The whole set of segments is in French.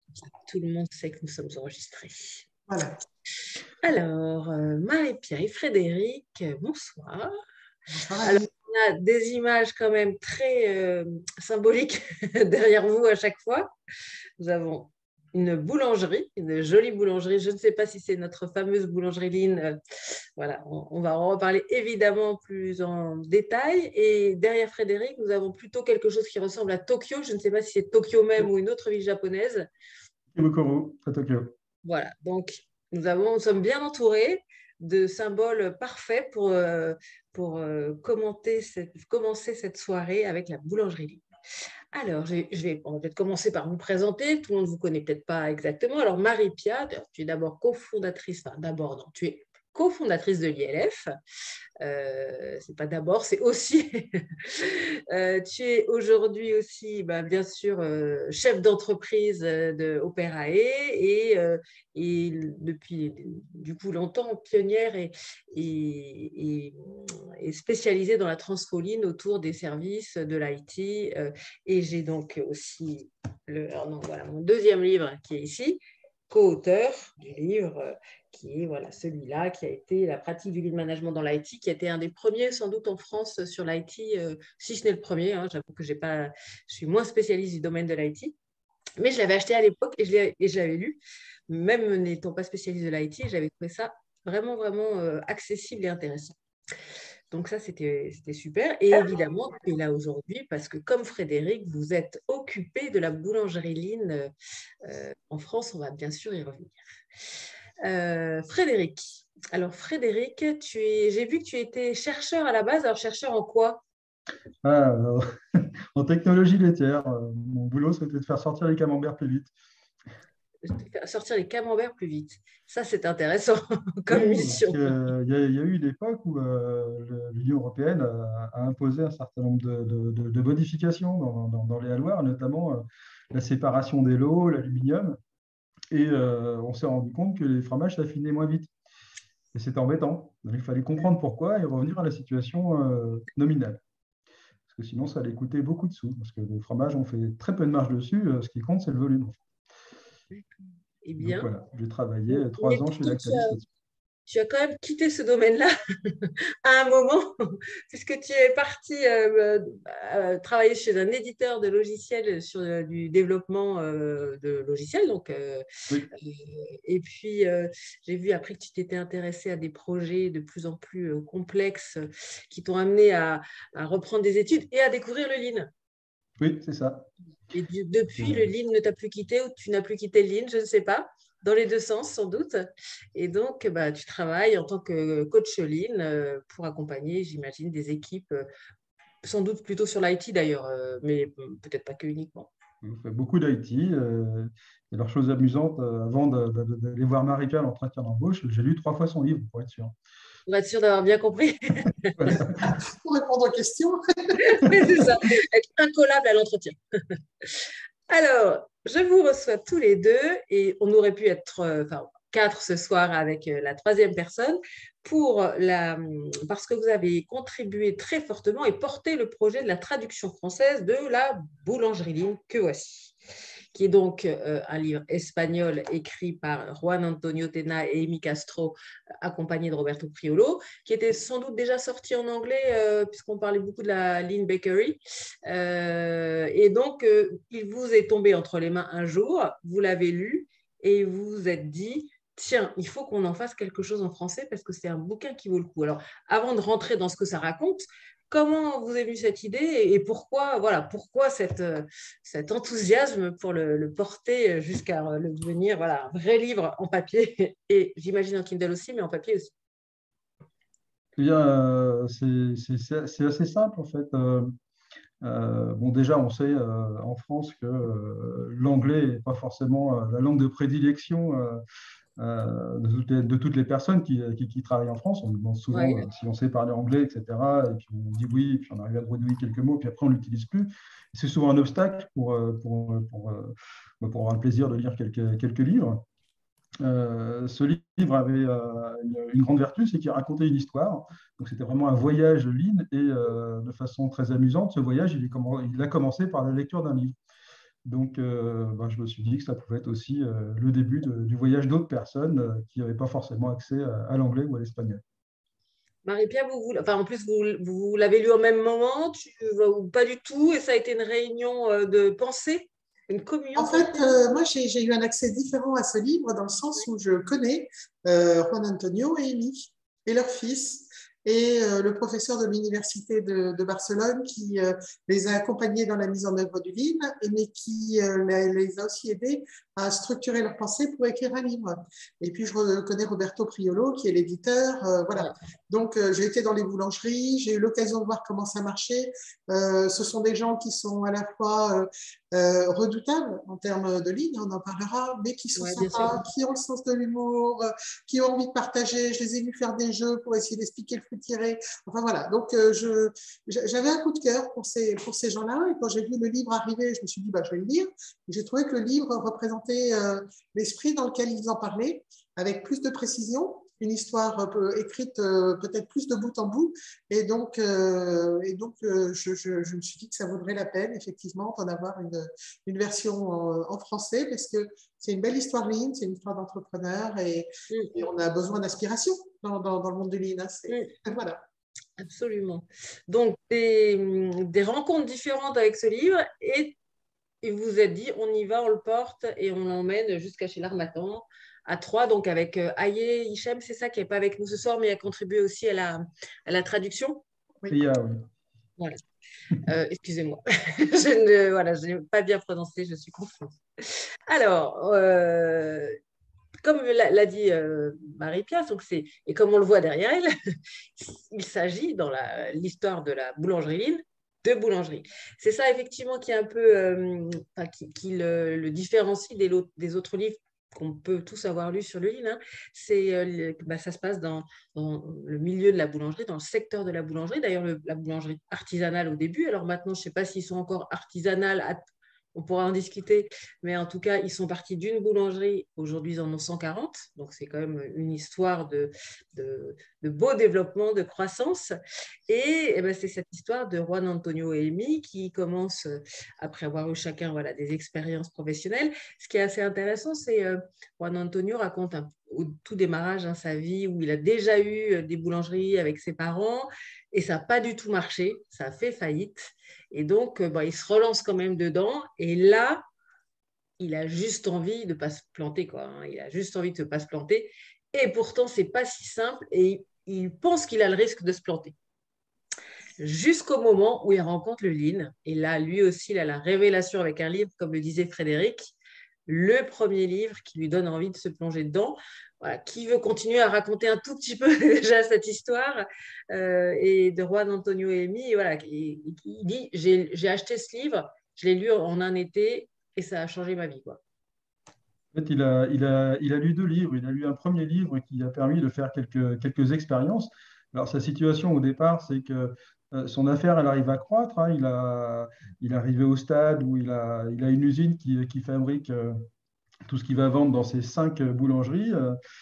Tout le monde sait que nous sommes enregistrés. Voilà. Alors, Marie-Pierre et Frédéric, bonsoir. Bonsoir, Alors, Annie. on a des images quand même très symboliques derrière vous à chaque fois. Nous avons une boulangerie, une jolie boulangerie. Je ne sais pas si c'est notre fameuse boulangerie Line. Voilà, on va en reparler évidemment plus en détail. Et derrière Frédéric, nous avons plutôt quelque chose qui ressemble à Tokyo. Je ne sais pas si c'est Tokyo même ou une autre ville japonaise. Ikebukuro, à Tokyo. Voilà, donc nous sommes bien entourés de symboles parfaits pour commencer cette soirée avec la boulangerie Line. Alors, on va peut-être commencer par vous présenter. Tout le monde ne vous connaît peut-être pas exactement. Alors, Marie-Pierre, tu es d'abord cofondatrice, enfin d'abord, non, tu es cofondatrice de l'ILF. C'est pas d'abord, c'est aussi. Tu es aujourd'hui aussi, bien sûr, chef d'entreprise de Operae et depuis du coup longtemps pionnière et spécialisée dans la transfoline autour des services de l'IT. Et j'ai donc aussi mon deuxième livre qui est ici, co-auteur du livre qui est celui-là, qui a été la pratique du lean management dans l'IT, qui a été un des premiers sans doute en France sur l'IT, si ce n'est le premier. J'avoue que je suis moins spécialiste du domaine de l'IT, mais je l'avais acheté à l'époque et je l'avais lu, même n'étant pas spécialiste de l'IT, j'avais trouvé ça vraiment, vraiment accessible et intéressant. Donc ça, c'était super. Et évidemment, tu es là aujourd'hui parce que comme Frédéric, vous êtes occupé de la boulangerie Line en France. On va bien sûr y revenir. Frédéric. Alors Frédéric, j'ai vu que tu étais chercheur à la base. Alors chercheur en quoi? En technologie laitière. Mon boulot, c'était de faire sortir les camemberts plus vite. Sortir les camemberts plus vite. Ça, c'est intéressant comme mission. Il y a eu une époque où l'Union européenne a imposé un certain nombre de modifications dans les halloirs, notamment la séparation des lots, l'aluminium. Et on s'est rendu compte que les fromages s'affinaient moins vite. Et c'était embêtant. Donc, il fallait comprendre pourquoi et revenir à la situation nominale. Parce que sinon, ça allait coûter beaucoup de sous. Parce que le fromage, on fait très peu de marge dessus. Ce qui compte, c'est le volume. Eh bien, donc voilà, j'ai travaillé 3 ans chez Lactalis. Tu as quand même quitté ce domaine-là à un moment, puisque tu es parti travailler chez un éditeur de logiciels sur du développement de logiciels. Donc, Oui. Et puis, j'ai vu après que tu t'étais intéressé à des projets de plus en plus complexes qui t'ont amené à reprendre des études et à découvrir le Lean. Oui, c'est ça. Et depuis, le Lean ne t'a plus quitté ou tu n'as plus quitté le Lean, je ne sais pas. Dans les deux sens, sans doute. Et donc, tu travailles en tant que coach Lean pour accompagner, j'imagine, des équipes, sans doute plutôt sur l'IT d'ailleurs, mais peut-être pas que uniquement. On fait beaucoup d'IT. Et leur chose amusante, avant d'aller voir Marie-Pierre à l'entretien d'embauche, j'ai lu 3 fois son livre, pour être sûr. Pour être sûr d'avoir bien compris. Pour répondre aux questions. Oui, c'est ça, être incollable à l'entretien. Alors, je vous reçois tous les deux et on aurait pu être 4 ce soir avec la 3e personne parce que vous avez contribué très fortement et porté le projet de la traduction française de la boulangerie Line que voici, qui est donc un livre espagnol écrit par Juan Antonio Tena et Amy Castro, accompagné de Roberto Priolo, qui était sans doute déjà sorti en anglais, puisqu'on parlait beaucoup de la Lean Bakery. Et donc, il vous est tombé entre les mains un jour, vous l'avez lu, et vous vous êtes dit, tiens, il faut qu'on en fasse quelque chose en français, parce que c'est un bouquin qui vaut le coup. Alors, avant de rentrer dans ce que ça raconte, comment vous est venue cette idée et pourquoi cet enthousiasme pour le porter jusqu'à le devenir un vrai livre en papier et j'imagine en Kindle aussi, mais en papier aussi. Eh bien, c'est assez simple en fait. Déjà, on sait en France que l'anglais n'est pas forcément la langue de prédilection de toutes les personnes qui travaillent en France. On demande souvent si on sait parler anglais, etc. Et puis on dit oui, et puis on arrive à bredouiller quelques mots, puis après on ne l'utilise plus. C'est souvent un obstacle pour avoir le plaisir de lire quelques livres. Ce livre avait une grande vertu, c'est qu'il racontait une histoire. Donc c'était vraiment un voyage Lean et de façon très amusante, ce voyage, il a commencé par la lecture d'un livre. Donc, je me suis dit que ça pouvait être aussi le début du voyage d'autres personnes qui n'avaient pas forcément accès à l'anglais ou à l'espagnol. Marie-Pierre, en plus, vous l'avez lu au même moment, ou pas du tout, et ça a été une réunion de pensée, une communion En de fait, pensée. moi, j'ai eu un accès différent à ce livre dans le sens où je connais Juan Antonio et Amy et leur fils et le professeur de l'université de Barcelone qui les a accompagnés dans la mise en œuvre du livre, mais qui les a aussi aidés à structurer leur pensée pour écrire un livre. Et puis, je connais Roberto Priolo qui est l'éditeur. Voilà. Donc, j'ai été dans les boulangeries, j'ai eu l'occasion de voir comment ça marchait. Ce sont des gens qui sont à la fois redoutables en termes de ligne, on en parlera, mais qui sont Ouais, bien sûr. sympas, qui ont le sens de l'humour, qui ont envie de partager. Je les ai vus faire des jeux pour essayer d'expliquer le fruit tiré. Enfin voilà, donc j'avais un coup de cœur pour ces gens-là, et quand j'ai vu le livre arriver, je me suis dit, je vais le lire. J'ai trouvé que le livre représentait l'esprit dans lequel ils en parlaient, avec plus de précision, une histoire écrite peut-être plus de bout en bout. Et donc, je me suis dit que ça vaudrait la peine, effectivement, d'en avoir une version en français, parce que c'est une belle histoire Lean, c'est une histoire d'entrepreneur, et on a besoin d'inspiration dans le monde du Lean. Voilà. Absolument. Donc, des rencontres différentes avec ce livre, et vous vous êtes dit, on y va, on le porte et on l'emmène jusqu'à chez l'Harmattan à Troyes, donc avec Aye Hichem, c'est ça, qui n'est pas avec nous ce soir, mais a contribué aussi à la traduction. Oui. Oui. Voilà. Excusez-moi, je n'ai pas bien prononcé, je suis confuse. Alors, comme l'a dit Marie-Pierre, et comme on le voit derrière elle, il s'agit dans l'histoire de la boulangerie Line de boulangerie. C'est ça effectivement qui est un peu qui le différencie des autres livres qu'on peut tous avoir lus sur le Line. Hein. Ça se passe dans le milieu de la boulangerie, dans le secteur de la boulangerie. D'ailleurs, la boulangerie artisanale au début. Alors maintenant, je ne sais pas s'ils sont encore artisanales on pourra en discuter, mais en tout cas, ils sont partis d'une boulangerie. Aujourd'hui, ils en ont 140. Donc, c'est quand même une histoire de beau développement, de croissance. Et c'est cette histoire de Juan Antonio et Amy qui commence, après avoir eu chacun des expériences professionnelles. Ce qui est assez intéressant, c'est Juan Antonio raconte au tout démarrage sa vie où il a déjà eu des boulangeries avec ses parents et ça n'a pas du tout marché. Ça a fait faillite. Et donc, il se relance quand même dedans. Et là, il a juste envie de ne pas se planter, quoi. Hein. Il a juste envie de ne pas se planter. Et pourtant, ce n'est pas si simple. Et il pense qu'il a le risque de se planter. Jusqu'au moment où il rencontre le Lean. Et là, lui aussi, il a la révélation avec un livre, comme le disait Frédéric, le premier livre qui lui donne envie de se plonger dedans. Voilà, qui veut continuer à raconter un tout petit peu déjà cette histoire et de Juan Antonio et Amy. Et voilà, il dit, j'ai acheté ce livre, je l'ai lu en un été et ça a changé ma vie. Quoi. En fait, il a lu 2 livres. Il a lu un premier livre qui a permis de faire quelques expériences. Alors, sa situation au départ, c'est que son affaire, elle arrive à croître. Hein. Il est arrivé au stade où il a une usine qui fabrique tout ce qu'il va vendre dans ses 5 boulangeries.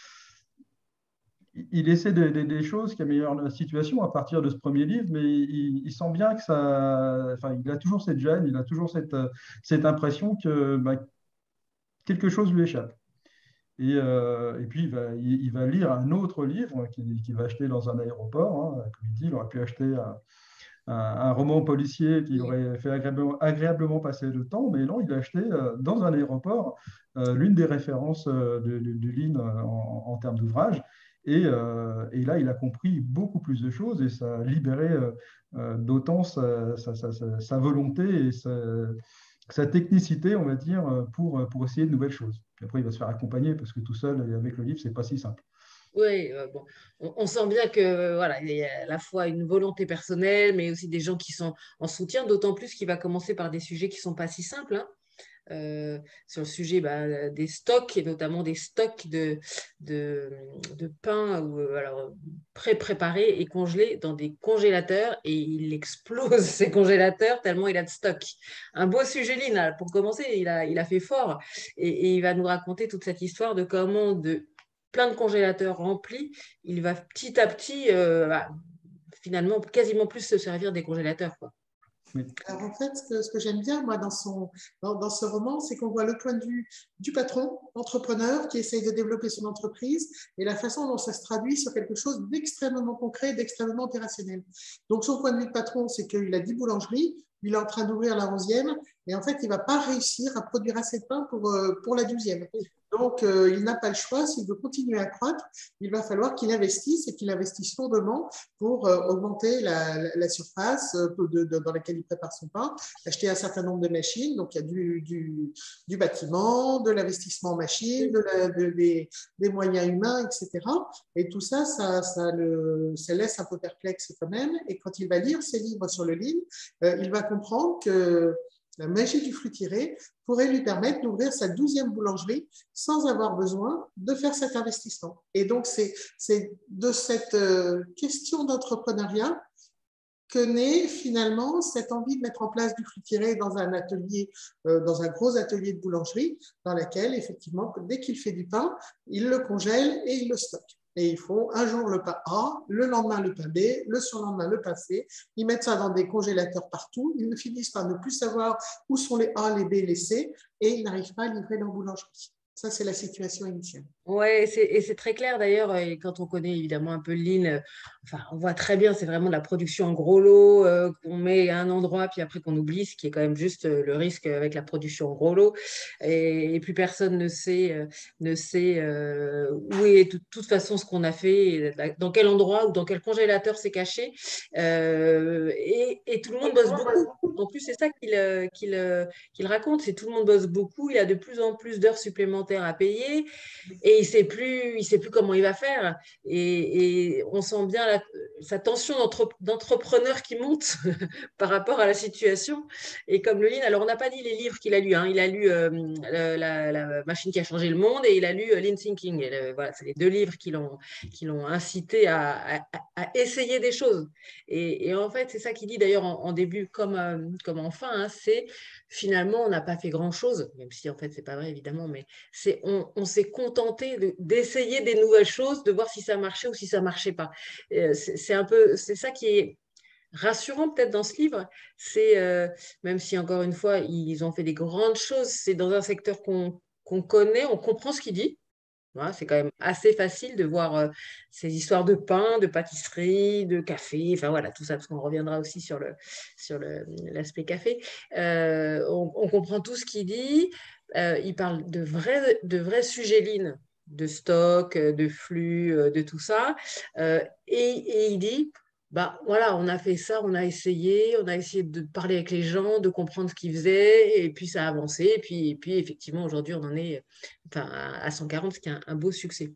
Il essaie des choses qui améliorent la situation à partir de ce premier livre, mais il sent bien que ça. Enfin, il a toujours cette gêne, il a toujours cette impression que quelque chose lui échappe. Et puis, il va lire un autre livre qu'il va acheter dans un aéroport. Hein. Comme il dit, il aurait pu acheter un roman policier qui aurait fait agréablement passer le temps, mais non, il a acheté dans un aéroport l'une des références du Lean en termes d'ouvrage. Et là, il a compris beaucoup plus de choses et ça a libéré d'autant sa volonté et sa technicité, on va dire, pour essayer de nouvelles choses. Puis après, il va se faire accompagner parce que tout seul, avec le livre, c'est pas si simple. Oui, bon, on sent bien que voilà, il y a à la fois une volonté personnelle, mais aussi des gens qui sont en soutien, d'autant plus qu'il va commencer par des sujets qui ne sont pas si simples. Hein. Sur le sujet des stocks et notamment des stocks de, de pain alors, pré-préparés et congelés dans des congélateurs et il explose ces congélateurs tellement il a de stock. Un beau sujet, Lina. Pour commencer, il a fait fort et il va nous raconter toute cette histoire de comment de plein de congélateurs remplis, il va petit à petit finalement quasiment plus se servir des congélateurs. Quoi. Oui. Alors en fait, ce que j'aime bien, moi, dans ce roman, c'est qu'on voit le point de vue du patron, entrepreneur, qui essaye de développer son entreprise et la façon dont ça se traduit sur quelque chose d'extrêmement concret, d'extrêmement opérationnel. Donc son point de vue de patron, c'est qu'il a 10 boulangeries, il est en train d'ouvrir la 11e et en fait, il ne va pas réussir à produire assez de pain pour la 12e. Donc, il n'a pas le choix. S'il veut continuer à croître, il va falloir qu'il investisse et qu'il investisse lourdement pour augmenter la surface dans laquelle il prépare son pain, acheter un certain nombre de machines. Donc, il y a du bâtiment, de l'investissement en machines, des moyens humains, etc. Et tout ça, ça laisse un peu perplexe quand même. Et quand il va lire ses livres sur le lean, il va comprendre que la magie du fruit tiré pourrait lui permettre d'ouvrir sa 12e boulangerie sans avoir besoin de faire cet investissement. Et donc, c'est de cette question d'entrepreneuriat que naît finalement cette envie de mettre en place du fruit tiré dans un atelier, dans un gros atelier de boulangerie, dans lequel, effectivement, dès qu'il fait du pain, il le congèle et il le stocke. Et ils font un jour le pain A, le lendemain le pain B, le surlendemain le pain C. Ils mettent ça dans des congélateurs partout. Ils ne finissent par ne plus savoir où sont les A, les B, les C, et ils n'arrivent pas à livrer leur boulangerie. Ça, c'est la situation initiale. Ouais, et c'est très clair d'ailleurs, et quand on connaît évidemment un peu le lean, enfin, on voit très bien, c'est vraiment de la production en gros lot qu'on met à un endroit, puis après qu'on oublie, ce qui est quand même juste le risque avec la production en gros lot. Et plus personne ne sait où est de toute façon ce qu'on a fait, dans quel endroit ou dans quel congélateur c'est caché. Et tout le monde bosse beaucoup. En plus, c'est ça qu'il raconte, c'est tout le monde bosse beaucoup, il a de plus en plus d'heures supplémentaires à payer. Et il sait plus comment il va faire. Et on sent bien sa tension d'entrepreneur qui monte par rapport à la situation. Et comme le Lean, alors on n'a pas dit les livres qu'il a lus. Hein. Il a lu la machine qui a changé le monde et il a lu Lean Thinking. Et voilà, c'est les deux livres qui l'ont incité à essayer des choses. Et en fait, c'est ça qu'il dit d'ailleurs en début comme en fin. Hein, c'est finalement, on n'a pas fait grand-chose, même si en fait, c'est pas vrai évidemment, mais on s'est contenté d'essayer des nouvelles choses, de voir si ça marchait ou si ça marchait pas. C'est ça qui est rassurant peut-être dans ce livre. C'est même si encore une fois ils ont fait des grandes choses, c'est dans un secteur qu'on connaît, on comprend ce qu'il dit. Voilà, c'est quand même assez facile de voir ces histoires de pain, de pâtisserie, de café, enfin voilà, tout ça, parce qu'on reviendra aussi sur l'aspect café. On comprend tout ce qu'il dit. Il parle de vrais sujets lean, de stock, de flux, de tout ça. Et il dit, bah voilà, on a fait ça, on a essayé de parler avec les gens, de comprendre ce qu'ils faisaient, et puis ça a avancé. Et puis effectivement, aujourd'hui, on en est enfin, à 140, ce qui est un beau succès.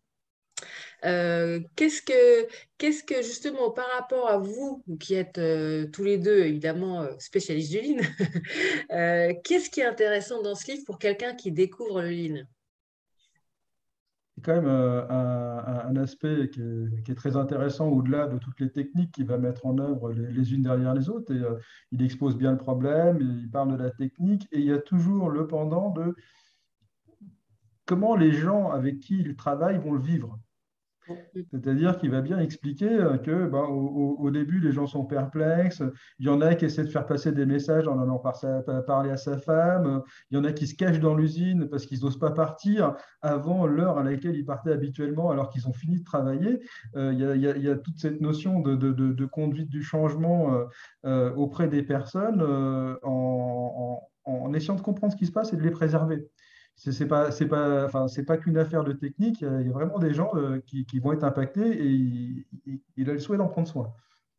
Qu'est-ce que justement par rapport à vous, qui êtes tous les deux évidemment spécialistes du lean, qu'est-ce qui est intéressant dans ce livre pour quelqu'un qui découvre le lean? C'est quand même un aspect qui est très intéressant au-delà de toutes les techniques qu'il va mettre en œuvre les unes derrière les autres. Et il expose bien le problème, il parle de la technique, et il y a toujours le pendant de comment les gens avec qui il travaille vont le vivre. C'est-à-dire qu'il va bien expliquer que au début, les gens sont perplexes. Il y en a qui essaient de faire passer des messages en allant parler à sa femme. Il y en a qui se cachent dans l'usine parce qu'ils n'osent pas partir avant l'heure à laquelle ils partaient habituellement alors qu'ils ont fini de travailler. Il y a toute cette notion de conduite du changement auprès des personnes en essayant de comprendre ce qui se passe et de les préserver. Enfin, c'est pas qu'une affaire de technique. Il y a vraiment des gens qui vont être impactés et il a le souhait d'en prendre soin.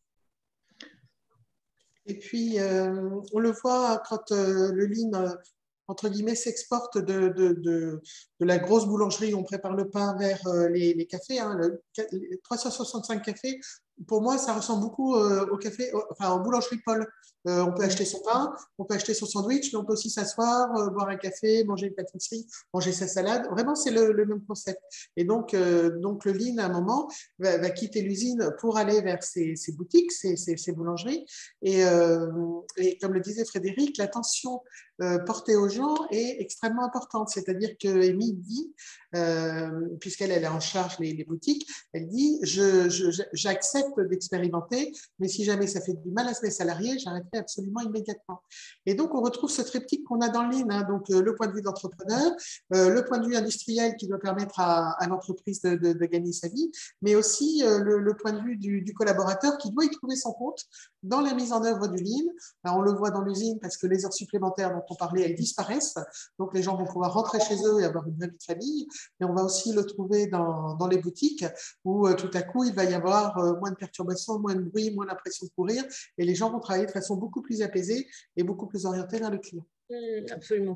Et puis, on le voit quand le lean, entre guillemets, s'exporte de la grosse boulangerie où on prépare le pain vers les cafés. Hein, 365 cafés, pour moi, ça ressemble beaucoup au café, enfin, en boulangerie Paul. On peut acheter son pain, on peut acheter son sandwich, mais on peut aussi s'asseoir, boire un café, manger une pâtisserie, manger sa salade. Vraiment, c'est le même concept. Et donc le lean, à un moment, va quitter l'usine pour aller vers ses boutiques, ses boulangeries. Et comme le disait Frédéric, la tension portée aux gens est extrêmement importante. C'est-à-dire que Amy dit, puisqu'elle est en charge les boutiques, elle dit j'accepte d'expérimenter, mais si jamais ça fait du mal à mes salariés, j'arrêterai absolument immédiatement. Et donc, on retrouve ce triptyque qu'on a dans le Lean, hein, donc le point de vue d'entrepreneur, le point de vue industriel qui doit permettre à l'entreprise de gagner sa vie, mais aussi le point de vue du collaborateur qui doit y trouver son compte dans la mise en œuvre du Lean. Alors, on le voit dans l'usine parce que les heures supplémentaires dont on parlait, elles disparaissent. Donc, les gens vont pouvoir rentrer chez eux et avoir une vraie vie de famille. Mais on va aussi le trouver dans les boutiques où tout à coup, il va y avoir moins de perturbations, moins de bruit, moins l'impression de courir. Et les gens vont travailler de façon beaucoup plus apaisée et beaucoup plus orientée vers le client. Absolument.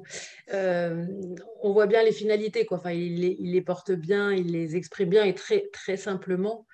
On voit bien les finalités, quoi. Enfin, il les porte bien, il les exprime bien et très, très simplement.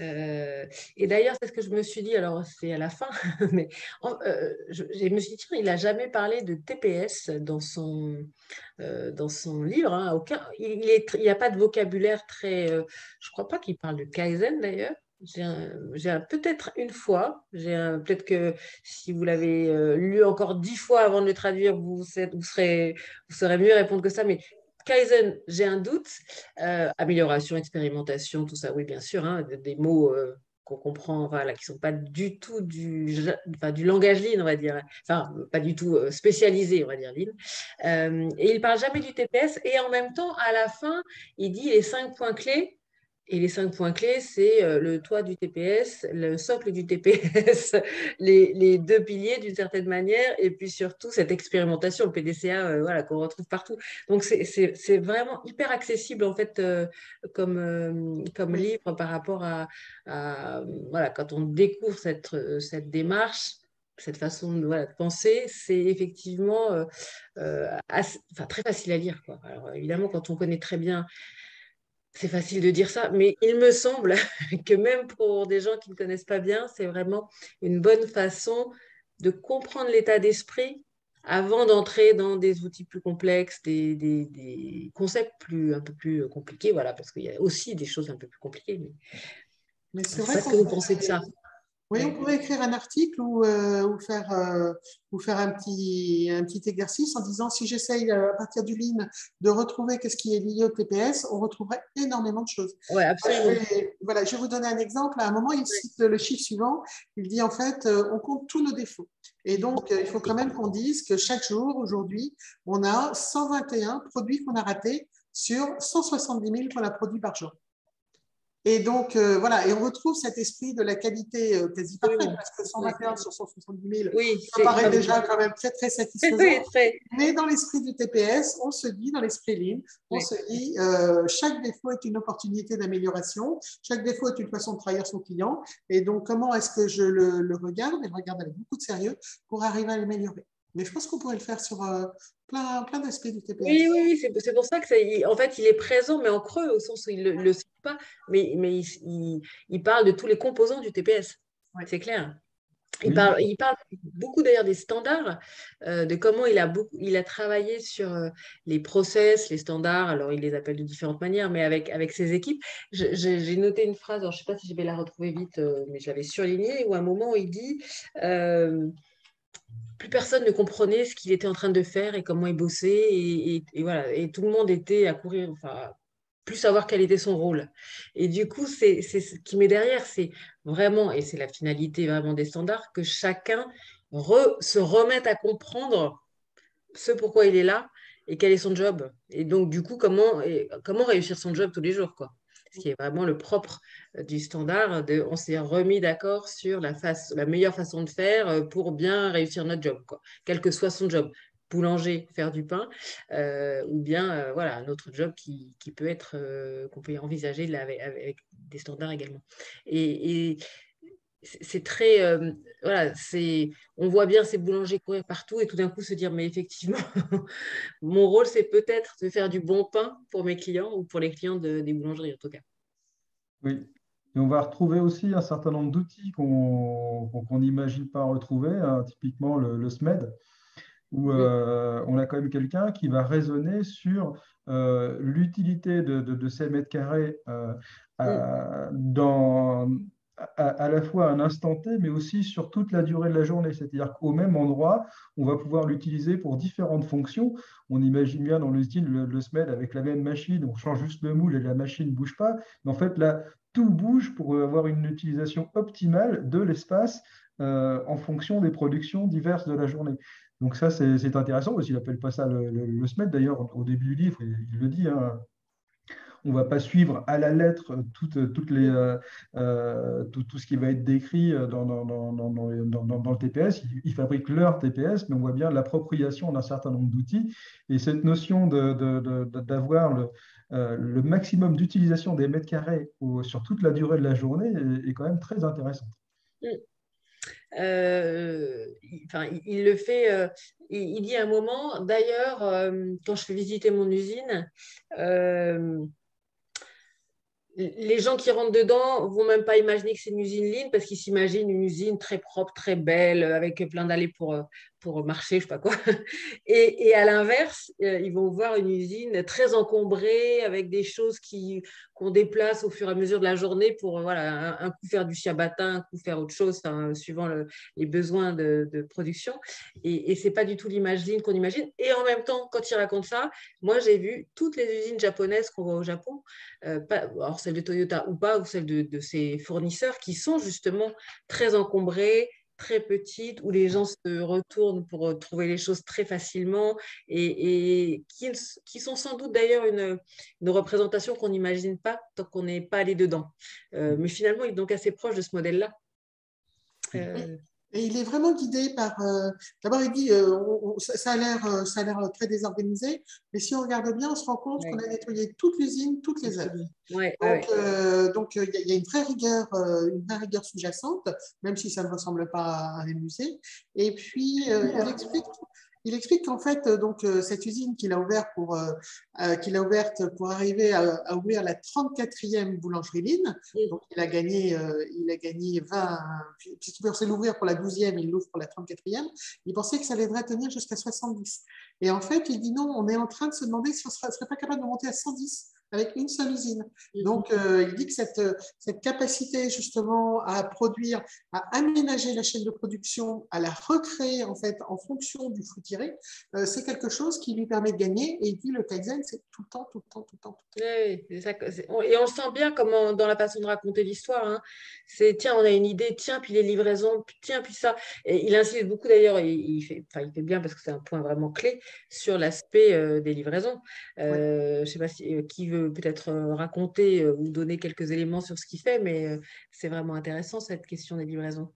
Et d'ailleurs, c'est ce que je me suis dit, alors c'est à la fin, mais je me suis dit, tiens, il n'a jamais parlé de TPS dans son livre. Hein, il n'y a pas de vocabulaire très... je ne crois pas qu'il parle de Kaizen d'ailleurs. Peut-être une fois, peut-être que si vous l'avez lu encore 10 fois avant de le traduire, vous saurez mieux répondre que ça. Mais Kaizen, j'ai un doute. Amélioration, expérimentation, tout ça, oui, bien sûr, hein, des mots qu'on comprend, voilà, qui ne sont pas du tout du langage Lean, on va dire. Enfin, pas du tout spécialisé, on va dire Lean. Et il ne parle jamais du TPS. Et en même temps, à la fin, il dit les 5 points clés. Et les 5 points clés, c'est le toit du TPS, le socle du TPS, les 2 piliers d'une certaine manière, et puis surtout cette expérimentation, le PDCA, voilà, qu'on retrouve partout. Donc, c'est vraiment hyper accessible, en fait, comme livre par rapport voilà, quand on découvre cette démarche, cette façon de penser, c'est effectivement très facile à lire, quoi. Alors, évidemment, quand on connaît très bien, c'est facile de dire ça, mais il me semble que même pour des gens qui ne connaissent pas bien, c'est vraiment une bonne façon de comprendre l'état d'esprit avant d'entrer dans des outils plus complexes, des concepts un peu plus compliqués, voilà, parce qu'il y a aussi des choses un peu plus compliquées. Mais Je c'est ne sais vrai pas ce qu'on que vous pensez de ça. Oui, on pourrait écrire un article ou faire un petit exercice en disant si j'essaye à partir du Lean de retrouver qu'est-ce qui est lié au TPS, on retrouverait énormément de choses. Oui, absolument. Je vais vous donner un exemple. À un moment, il cite le chiffre suivant. Il dit en fait, on compte tous nos défauts. Et donc, il faut quand même qu'on dise que chaque jour, aujourd'hui, on a 121 produits qu'on a ratés sur 170 000 qu'on a produits par jour. Et donc, voilà, et on retrouve cet esprit de la qualité quasi parfaite, parce que 121 sur 170 000, oui, ça paraît déjà quand même très, très satisfaisant. Oui, très. Mais dans l'esprit du TPS, on se dit, dans l'esprit Lean, on se dit, chaque défaut est une opportunité d'amélioration, chaque défaut est une façon de trahir son client, et donc comment est-ce que je le regarde, et le regarde avec beaucoup de sérieux, pour arriver à l'améliorer. Mais je pense qu'on pourrait le faire sur plein d'aspects du TPS. Oui, c'est pour ça que en fait, il est présent, mais en creux, au sens où il ne le cite pas, mais il parle de tous les composants du TPS. Ouais. C'est clair. Il parle beaucoup d'ailleurs des standards, de comment il a travaillé sur les process, les standards. Alors, il les appelle de différentes manières, mais avec ses équipes. J'ai noté une phrase, alors je ne sais pas si je vais la retrouver vite, mais je l'avais surlignée, où à un moment, il dit plus personne ne comprenait ce qu'il était en train de faire et comment il bossait. Et voilà, et tout le monde était à courir, enfin, plus savoir quel était son rôle. Et du coup, c'est ce qui met derrière, c'est vraiment, et c'est la finalité vraiment des standards, que chacun se remette à comprendre ce pourquoi il est là et quel est son job. Et donc, du coup, comment réussir son job tous les jours, quoi. Ce qui est vraiment le propre du standard. On s'est remis d'accord sur la meilleure façon de faire pour bien réussir notre job, quoi. Quel que soit son job. Boulanger, faire du pain, ou bien voilà, un autre job qui peut être, qu'on peut envisager là, avec des standards également. Et c'est très, voilà, on voit bien ces boulangers courir partout et tout d'un coup se dire, mais effectivement, mon rôle, c'est peut-être de faire du bon pain pour mes clients ou pour les clients des boulangeries en tout cas. Oui, et on va retrouver aussi un certain nombre d'outils qu'on n'imagine pas retrouver, hein, typiquement le SMED, où on a quand même quelqu'un qui va raisonner sur l'utilité de ces mètres carrés à la fois à un instant T, mais aussi sur toute la durée de la journée. C'est-à-dire qu'au même endroit, on va pouvoir l'utiliser pour différentes fonctions. On imagine bien dans l'usine le SMED avec la même machine, on change juste le moule et la machine ne bouge pas. Mais en fait, là, tout bouge pour avoir une utilisation optimale de l'espace en fonction des productions diverses de la journée. Donc ça, c'est intéressant, parce qu'il n'appelle pas ça le SMED. D'ailleurs, au début du livre, il le dit, hein, on ne va pas suivre à la lettre tout ce qui va être décrit dans le TPS. Ils fabriquent leur TPS, mais on voit bien l'appropriation d'un certain nombre d'outils. Et cette notion d'avoir le maximum d'utilisation des mètres carrés sur toute la durée de la journée est quand même très intéressante. Il le fait, il dit à un moment, d'ailleurs, quand je fais visiter mon usine, les gens qui rentrent dedans vont même pas imaginer que c'est une usine Lean parce qu'ils s'imaginent une usine très propre, très belle, avec plein d'allées pour marcher, je sais pas quoi. Et à l'inverse, ils vont voir une usine très encombrée avec des choses qu'on déplace au fur et à mesure de la journée pour voilà, un coup faire du ciabatin, un coup faire autre chose, suivant les besoins de production. Et c'est pas du tout l'image Lean qu'on imagine. Et en même temps, quand il raconte ça, moi j'ai vu toutes les usines japonaises qu'on voit au Japon, alors celle de Toyota ou pas, ou celle de ses fournisseurs, qui sont justement très encombrées, très petites, où les gens se retournent pour trouver les choses très facilement et qui sont sans doute d'ailleurs une représentation qu'on n'imagine pas tant qu'on n'est pas allé dedans. Mais finalement, il est donc assez proche de ce modèle-là. Et il est vraiment guidé par. D'abord, il dit ça a l'air très désorganisé, mais si on regarde bien, on se rend compte qu'on a nettoyé toute l'usine, toutes les heures. Donc, il y a une vraie rigueur sous-jacente, même si ça ne ressemble pas à un musée. Et puis, il explique qu'en fait, cette usine qu'il a ouverte pour arriver à ouvrir la 34e boulangerie Lean, donc il a gagné 20, puisqu'il pensait l'ouvrir pour la 12e, il l'ouvre pour la 34e, il pensait que ça devrait tenir jusqu'à 70. Et en fait, il dit non, on est en train de se demander si on ne serait pas capable de monter à 110 avec une seule usine. Donc, il dit que cette capacité justement à produire, à aménager la chaîne de production, à la recréer en fait en fonction du flux tiré, c'est quelque chose qui lui permet de gagner. Et il dit le Kaizen, c'est tout le temps, tout le temps, tout le temps. Oui, c'est ça, et on le sent bien comme dans la façon de raconter l'histoire. Hein. C'est tiens, on a une idée, tiens, puis les livraisons, tiens, puis ça. Et il insiste beaucoup d'ailleurs, il fait bien parce que c'est un point vraiment clé sur l'aspect des livraisons. Je ne sais pas qui veut peut-être raconter ou donner quelques éléments sur ce qu'il fait, mais c'est vraiment intéressant cette question des livraisons.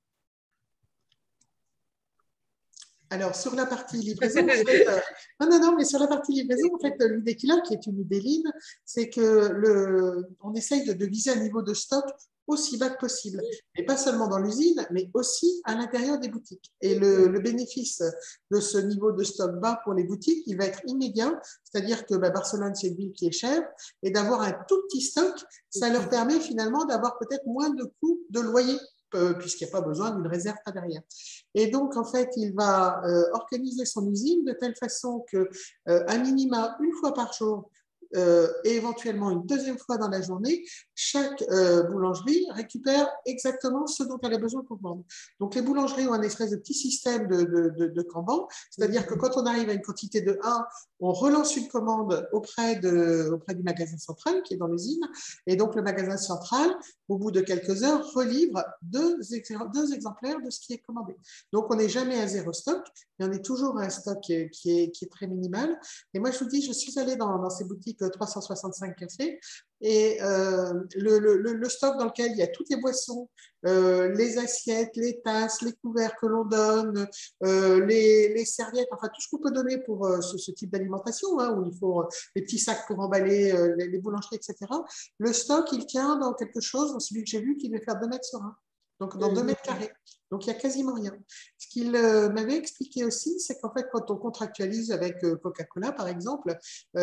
Alors, sur la partie livraison, en fait, mais sur la partie livraison, en fait, l'idée qu'il a, qui est une idée Lean, c'est on essaye de viser un niveau de stock aussi bas que possible. Et pas seulement dans l'usine, mais aussi à l'intérieur des boutiques. Et le bénéfice de ce niveau de stock bas pour les boutiques, il va être immédiat. C'est-à-dire que Barcelone, c'est une ville qui est chère. Et d'avoir un tout petit stock, ça leur permet finalement d'avoir peut-être moins de coûts de loyer, puisqu'il n'y a pas besoin d'une réserve à derrière. Et donc, en fait, il va organiser son usine de telle façon qu'à minima, une fois par jour, et éventuellement une deuxième fois dans la journée, chaque boulangerie récupère exactement ce dont elle a besoin pour vendre. Donc, les boulangeries ont un espèce de petit système de Kanban, c'est-à-dire que quand on arrive à une quantité de 1, on relance une commande auprès du magasin central qui est dans l'usine, et donc le magasin central, au bout de quelques heures, relivre deux exemplaires de ce qui est commandé. Donc, on n'est jamais à zéro stock, mais on est toujours à un stock qui est très minimal. Et moi, je vous dis, je suis allée dans ces boutiques 365 cafés et le stock dans lequel il y a toutes les boissons, les assiettes, les tasses, les couverts que l'on donne, les serviettes, enfin tout ce qu'on peut donner pour ce type d'alimentation, hein, où il faut les petits sacs pour emballer les boulangeries, etc. Le stock, il tient dans quelque chose, dans celui que j'ai vu, qui devait faire 2 mètres sur 1. donc dans 2 mètres carrés. Donc, il n'y a quasiment rien. Ce qu'il m'avait expliqué aussi, c'est qu'en fait, quand on contractualise avec Coca-Cola, par exemple,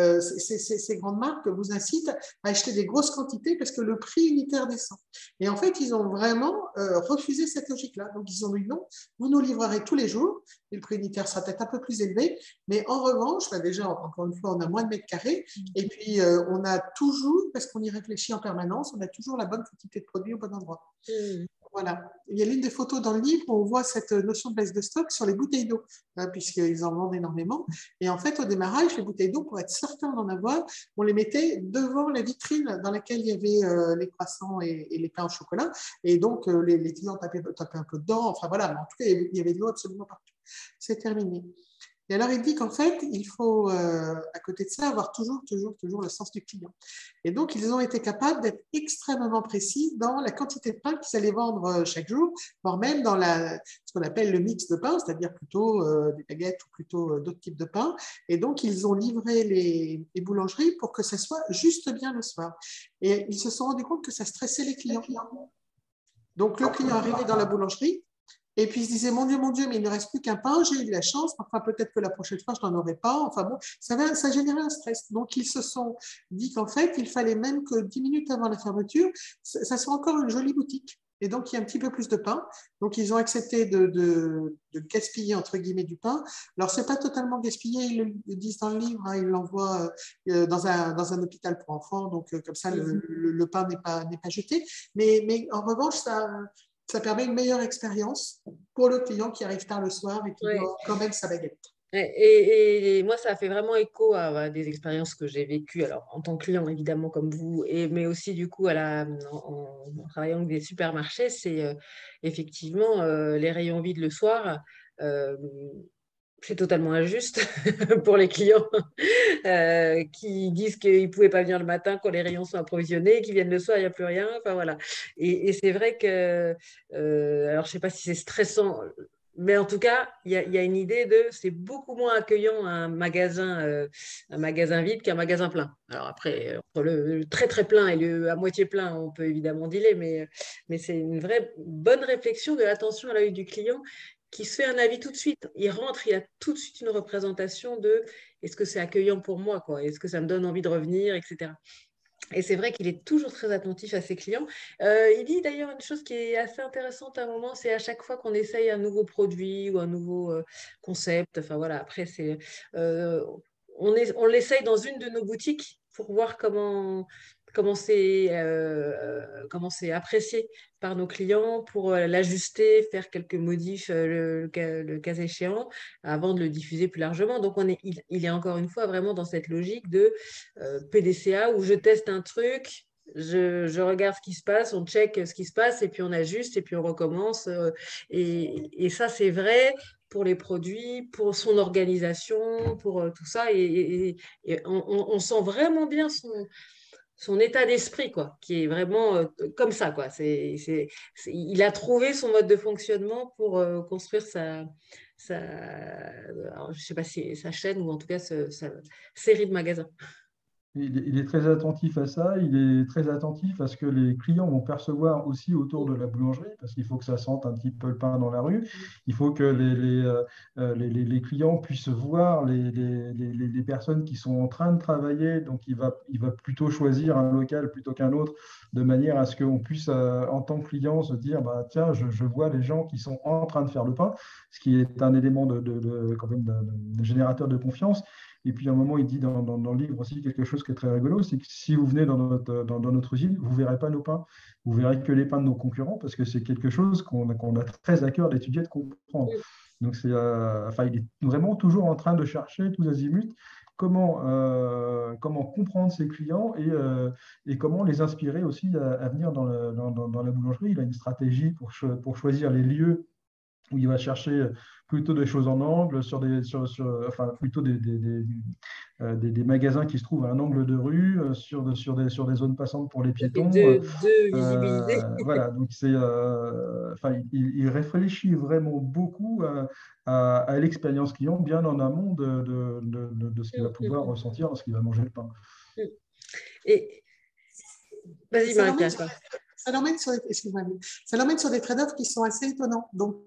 ces grandes marques vous incitent à acheter des grosses quantités parce que le prix unitaire descend. Et en fait, ils ont vraiment refusé cette logique-là. Donc, ils ont dit non, vous nous livrerez tous les jours, et le prix unitaire sera peut-être un peu plus élevé, mais en revanche, déjà, encore une fois, on a moins de mètres carrés, et puis on a toujours, parce qu'on y réfléchit en permanence, on a toujours la bonne quantité de produits au bon endroit. Voilà. Il y a l'une des photos dans le livre où on voit cette notion de baisse de stock sur les bouteilles d'eau, puisqu'ils en vendent énormément. Et en fait, au démarrage, les bouteilles d'eau, pour être certain d'en avoir, on les mettait devant la vitrine dans laquelle il y avait les croissants et les pains au chocolat. Et donc, les clients tapaient un peu dedans. Enfin voilà, mais en tout cas, il y avait de l'eau absolument partout. C'est terminé. Et alors, il dit qu'en fait, il faut, à côté de ça, avoir toujours le sens du client. Et donc, ils ont été capables d'être extrêmement précis dans la quantité de pain qu'ils allaient vendre chaque jour, voire même dans ce qu'on appelle le mix de pain, c'est-à-dire plutôt des baguettes ou plutôt d'autres types de pain. Et donc, ils ont livré les boulangeries pour que ça soit juste bien le soir. Et ils se sont rendus compte que ça stressait les clients. Donc, le client arrivait dans la boulangerie, et puis, il se disait, mon Dieu, mais il ne reste plus qu'un pain, j'ai eu de la chance, enfin, peut-être que la prochaine fois, je n'en aurai pas. Enfin bon, ça générait un stress. Donc, ils se sont dit qu'en fait, il fallait même que 10 minutes avant la fermeture, ça soit encore une jolie boutique. Et donc, il y a un petit peu plus de pain. Donc, ils ont accepté de gaspiller, entre guillemets, du pain. Alors, ce n'est pas totalement gaspillé, ils le disent dans le livre, hein, ils l'envoient dans un hôpital pour enfants. Donc, comme ça, le pain n'est pas jeté. Mais en revanche, ça permet une meilleure expérience pour le client qui arrive tard le soir et qui doit quand même sa baguette. Et moi, ça a fait vraiment écho à des expériences que j'ai vécues, alors en tant que client, évidemment, comme vous, mais aussi du coup en travaillant avec des supermarchés, c'est effectivement les rayons vides le soir. euh, c'est totalement injuste pour les clients qui disent qu'ils ne pouvaient pas venir le matin quand les rayons sont approvisionnés, qu'ils viennent le soir, il n'y a plus rien. Enfin voilà. Et c'est vrai que, alors je ne sais pas si c'est stressant, mais en tout cas, il y a une idée de c'est beaucoup moins accueillant un magasin vide qu'un magasin plein. Alors après, entre le très très plein et le à moitié plein, on peut évidemment dealer, mais c'est une vraie bonne réflexion de l'attention à l'œil du client qui se fait un avis tout de suite. Il rentre, il a tout de suite une représentation de est-ce que c'est accueillant pour moi, quoi, est-ce que ça me donne envie de revenir, etc. Et c'est vrai qu'il est toujours très attentif à ses clients. Il dit d'ailleurs une chose qui est assez intéressante à un moment, c'est à chaque fois qu'on essaye un nouveau produit ou un nouveau concept, enfin voilà, après euh, on l'essaye dans une de nos boutiques pour voir comment c'est apprécié par nos clients, pour l'ajuster, faire quelques modifs le cas échéant, avant de le diffuser plus largement. Donc il est encore une fois vraiment dans cette logique de PDCA où je teste un truc, je regarde ce qui se passe, on check ce qui se passe et puis on ajuste et puis on recommence. Et ça, c'est vrai pour les produits, pour son organisation, pour tout ça. Et on sent vraiment bien son état d'esprit, quoi, qui est vraiment comme ça, quoi. Il a trouvé son mode de fonctionnement pour construire alors, je sais pas si sa chaîne ou en tout cas sa série de magasins. Il est très attentif à ça, il est très attentif à ce que les clients vont percevoir aussi autour de la boulangerie, parce qu'il faut que ça sente un petit peu le pain dans la rue. Il faut que les clients puissent voir les personnes qui sont en train de travailler. Donc, il va plutôt choisir un local plutôt qu'un autre, de manière à ce qu'on puisse, en tant que client, se dire, bah, tiens, je vois les gens qui sont en train de faire le pain, ce qui est un élément quand même de générateur de confiance. Et puis, à un moment, il dit dans le livre aussi quelque chose qui est très rigolo, c'est que si vous venez dans notre usine, vous ne verrez pas nos pains, vous verrez que les pains de nos concurrents, parce que c'est quelque chose qu'on a très à cœur d'étudier, de comprendre. Donc, il est vraiment toujours en train de chercher tous azimuts comment comprendre ses clients et comment les inspirer aussi à venir dans la boulangerie. Il a une stratégie pour choisir les lieux où il va chercher plutôt des choses en angle, enfin, plutôt des magasins qui se trouvent à un angle de rue, sur des zones passantes pour les piétons. De visibilité. Voilà, donc enfin, il réfléchit vraiment beaucoup à l'expérience client, bien en amont de ce qu'il va pouvoir ressentir lorsqu'il va manger le pain. Et vas-y, Marie-Pierre. ça l'emmène sur des, excuse-moi, ça l'emmène sur des trade-offs qui sont assez étonnants. Donc,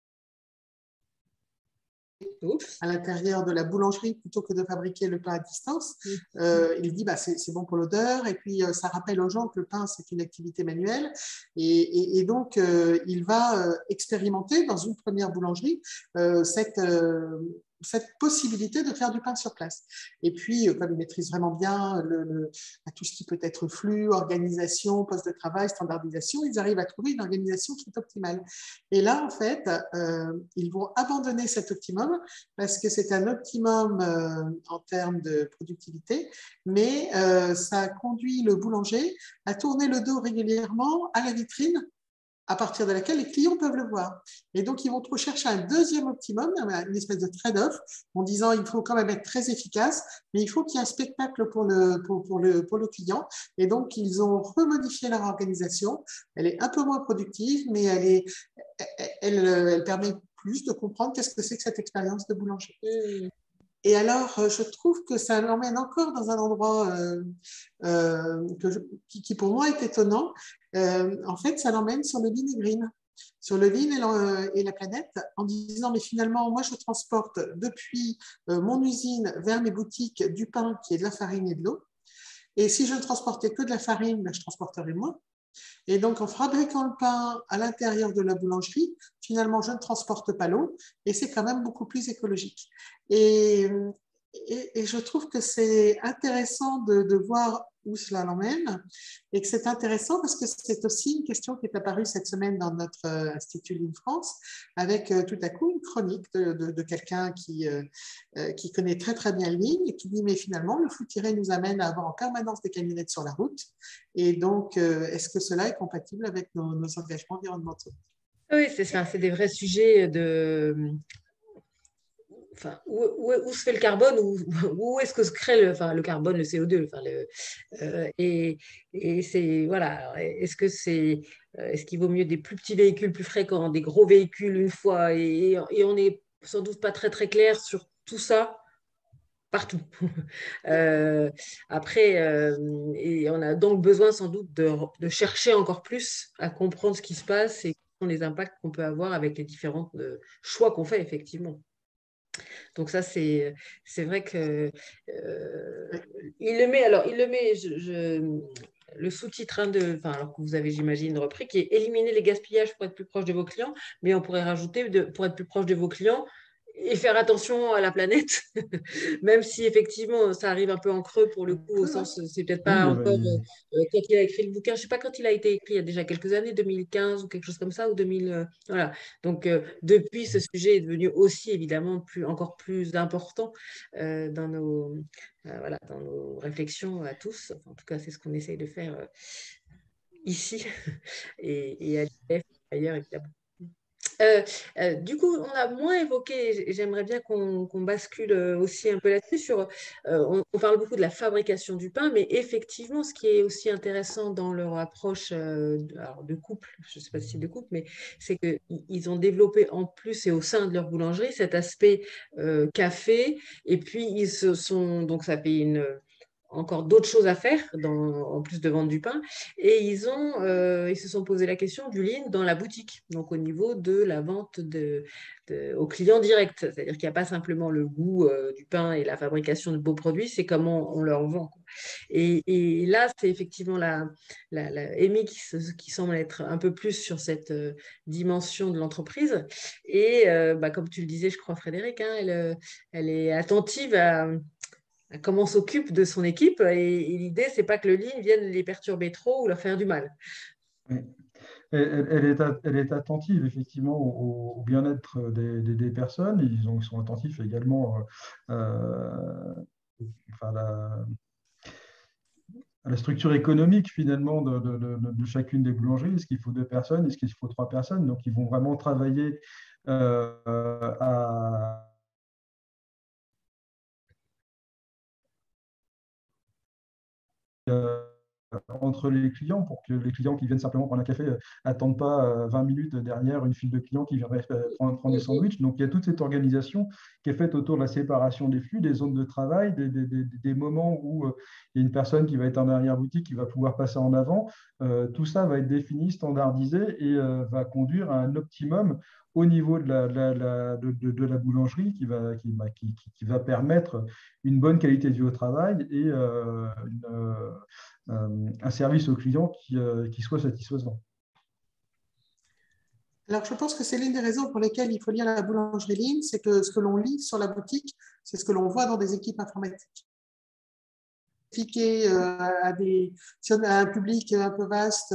Oups. à l'intérieur de la boulangerie plutôt que de fabriquer le pain à distance. Il dit c'est bon pour l'odeur et puis ça rappelle aux gens que le pain c'est une activité manuelle et donc il va expérimenter dans une première boulangerie cette possibilité de faire du pain sur place. Et puis, comme il maîtrise vraiment bien tout ce qui peut être flux, organisation, poste de travail, standardisation, ils arrivent à trouver une organisation qui est optimale. Et là, en fait, ils vont abandonner cet optimum parce que c'est un optimum en termes de productivité, mais ça conduit le boulanger à tourner le dos régulièrement à la vitrine à partir de laquelle les clients peuvent le voir. Et donc, ils vont chercher un deuxième optimum, une espèce de trade-off, en disant il faut quand même être très efficace, mais il faut qu'il y ait un spectacle pour le client. Et donc, ils ont remodifié leur organisation. Elle est un peu moins productive, mais elle permet plus de comprendre qu'est-ce que c'est que cette expérience de boulanger. Et alors, je trouve que ça l'emmène encore dans un endroit qui, pour moi, est étonnant. En fait, ça l'emmène sur le lean et green, sur le lean et la planète, en disant, mais finalement, moi, je transporte depuis mon usine vers mes boutiques du pain qui est de la farine et de l'eau. Et si je ne transportais que de la farine, ben, je transporterais moins. Et donc, en fabriquant le pain à l'intérieur de la boulangerie, finalement, je ne transporte pas l'eau et c'est quand même beaucoup plus écologique. Et je trouve que c'est intéressant de voir où cela l'emmène et que c'est intéressant parce que c'est aussi une question qui est apparue cette semaine dans notre Institut Lean France avec tout à coup une chronique de quelqu'un qui connaît très très bien le Lean et qui dit mais finalement le foot-tiré nous amène à avoir en permanence des camionnettes sur la route et donc est-ce que cela est compatible avec nos engagements environnementaux? Oui, c'est des vrais sujets de, enfin, où se fait le carbone, où est-ce que se crée le carbone, le CO2, et c'est, voilà, est-ce qu'il vaut mieux des plus petits véhicules plus fréquents, des gros véhicules une fois, et on n'est sans doute pas très très clair sur tout ça partout. Euh, Après, et on a donc besoin sans doute de chercher encore plus à comprendre ce qui se passe et quels sont les impacts qu'on peut avoir avec les différents choix qu'on fait, effectivement. Donc ça, c'est vrai que il le met, le sous-titre enfin, alors que vous avez, j'imagine, repris, qui est éliminer les gaspillages pour être plus proche de vos clients, mais on pourrait rajouter pour être plus proche de vos clients et faire attention à la planète, même si effectivement ça arrive un peu en creux pour le coup, au sens, c'est peut-être Oui, pas encore quand il a écrit le bouquin, je sais pas quand il a été écrit, il y a déjà quelques années, 2015 ou quelque chose comme ça, ou 2000, voilà. Donc depuis, ce sujet est devenu aussi évidemment encore plus important dans voilà, dans nos réflexions à tous. Enfin, en tout cas, c'est ce qu'on essaye de faire ici et à l'IF, ailleurs évidemment. Euh, du coup, on a moins évoqué, et j'aimerais bien qu'on bascule aussi un peu là-dessus, on parle beaucoup de la fabrication du pain, mais effectivement, ce qui est aussi intéressant dans leur approche alors de couple, je ne sais pas si c'est de couple, mais c'est qu'ils ont développé en plus et au sein de leur boulangerie cet aspect café, et puis donc ça fait encore d'autres choses à faire en plus de vendre du pain. Et ils se sont posé la question du lean dans la boutique, donc au niveau de la vente aux clients directs. C'est-à-dire qu'il n'y a pas simplement le goût du pain et la fabrication de beaux produits, c'est comment on leur vend, quoi. Et là, c'est effectivement Amy qui semble être un peu plus sur cette dimension de l'entreprise. Et comme tu le disais, je crois, Frédéric, hein, elle est attentive à comment on s'occupe de son équipe. Et l'idée, c'est pas que le lean vienne les perturber trop ou leur faire du mal. oui. Elle est attentive effectivement au bien-être des personnes. Ils sont attentifs également enfin, à la structure économique finalement de chacune des boulangeries. Est-ce qu'il faut deux personnes? Est-ce qu'il faut trois personnes? Donc ils vont vraiment travailler à entre les clients pour que les clients qui viennent simplement prendre un café n'attendent pas 20 minutes derrière une file de clients qui viendraient prendre des sandwichs. Donc, il y a toute cette organisation qui est faite autour de la séparation des flux, des zones de travail, des moments où il y a une personne qui va être en arrière-boutique, qui va pouvoir passer en avant. Tout ça va être défini, standardisé et va conduire à un optimum au niveau de la boulangerie qui va permettre une bonne qualité de vie au travail et un service au client qui soit satisfaisant. Alors, je pense que c'est l'une des raisons pour lesquelles il faut lire la boulangerie ligne, c'est que ce que l'on lit sur la boutique, c'est ce que l'on voit dans des équipes informatiques. À un public un peu vaste,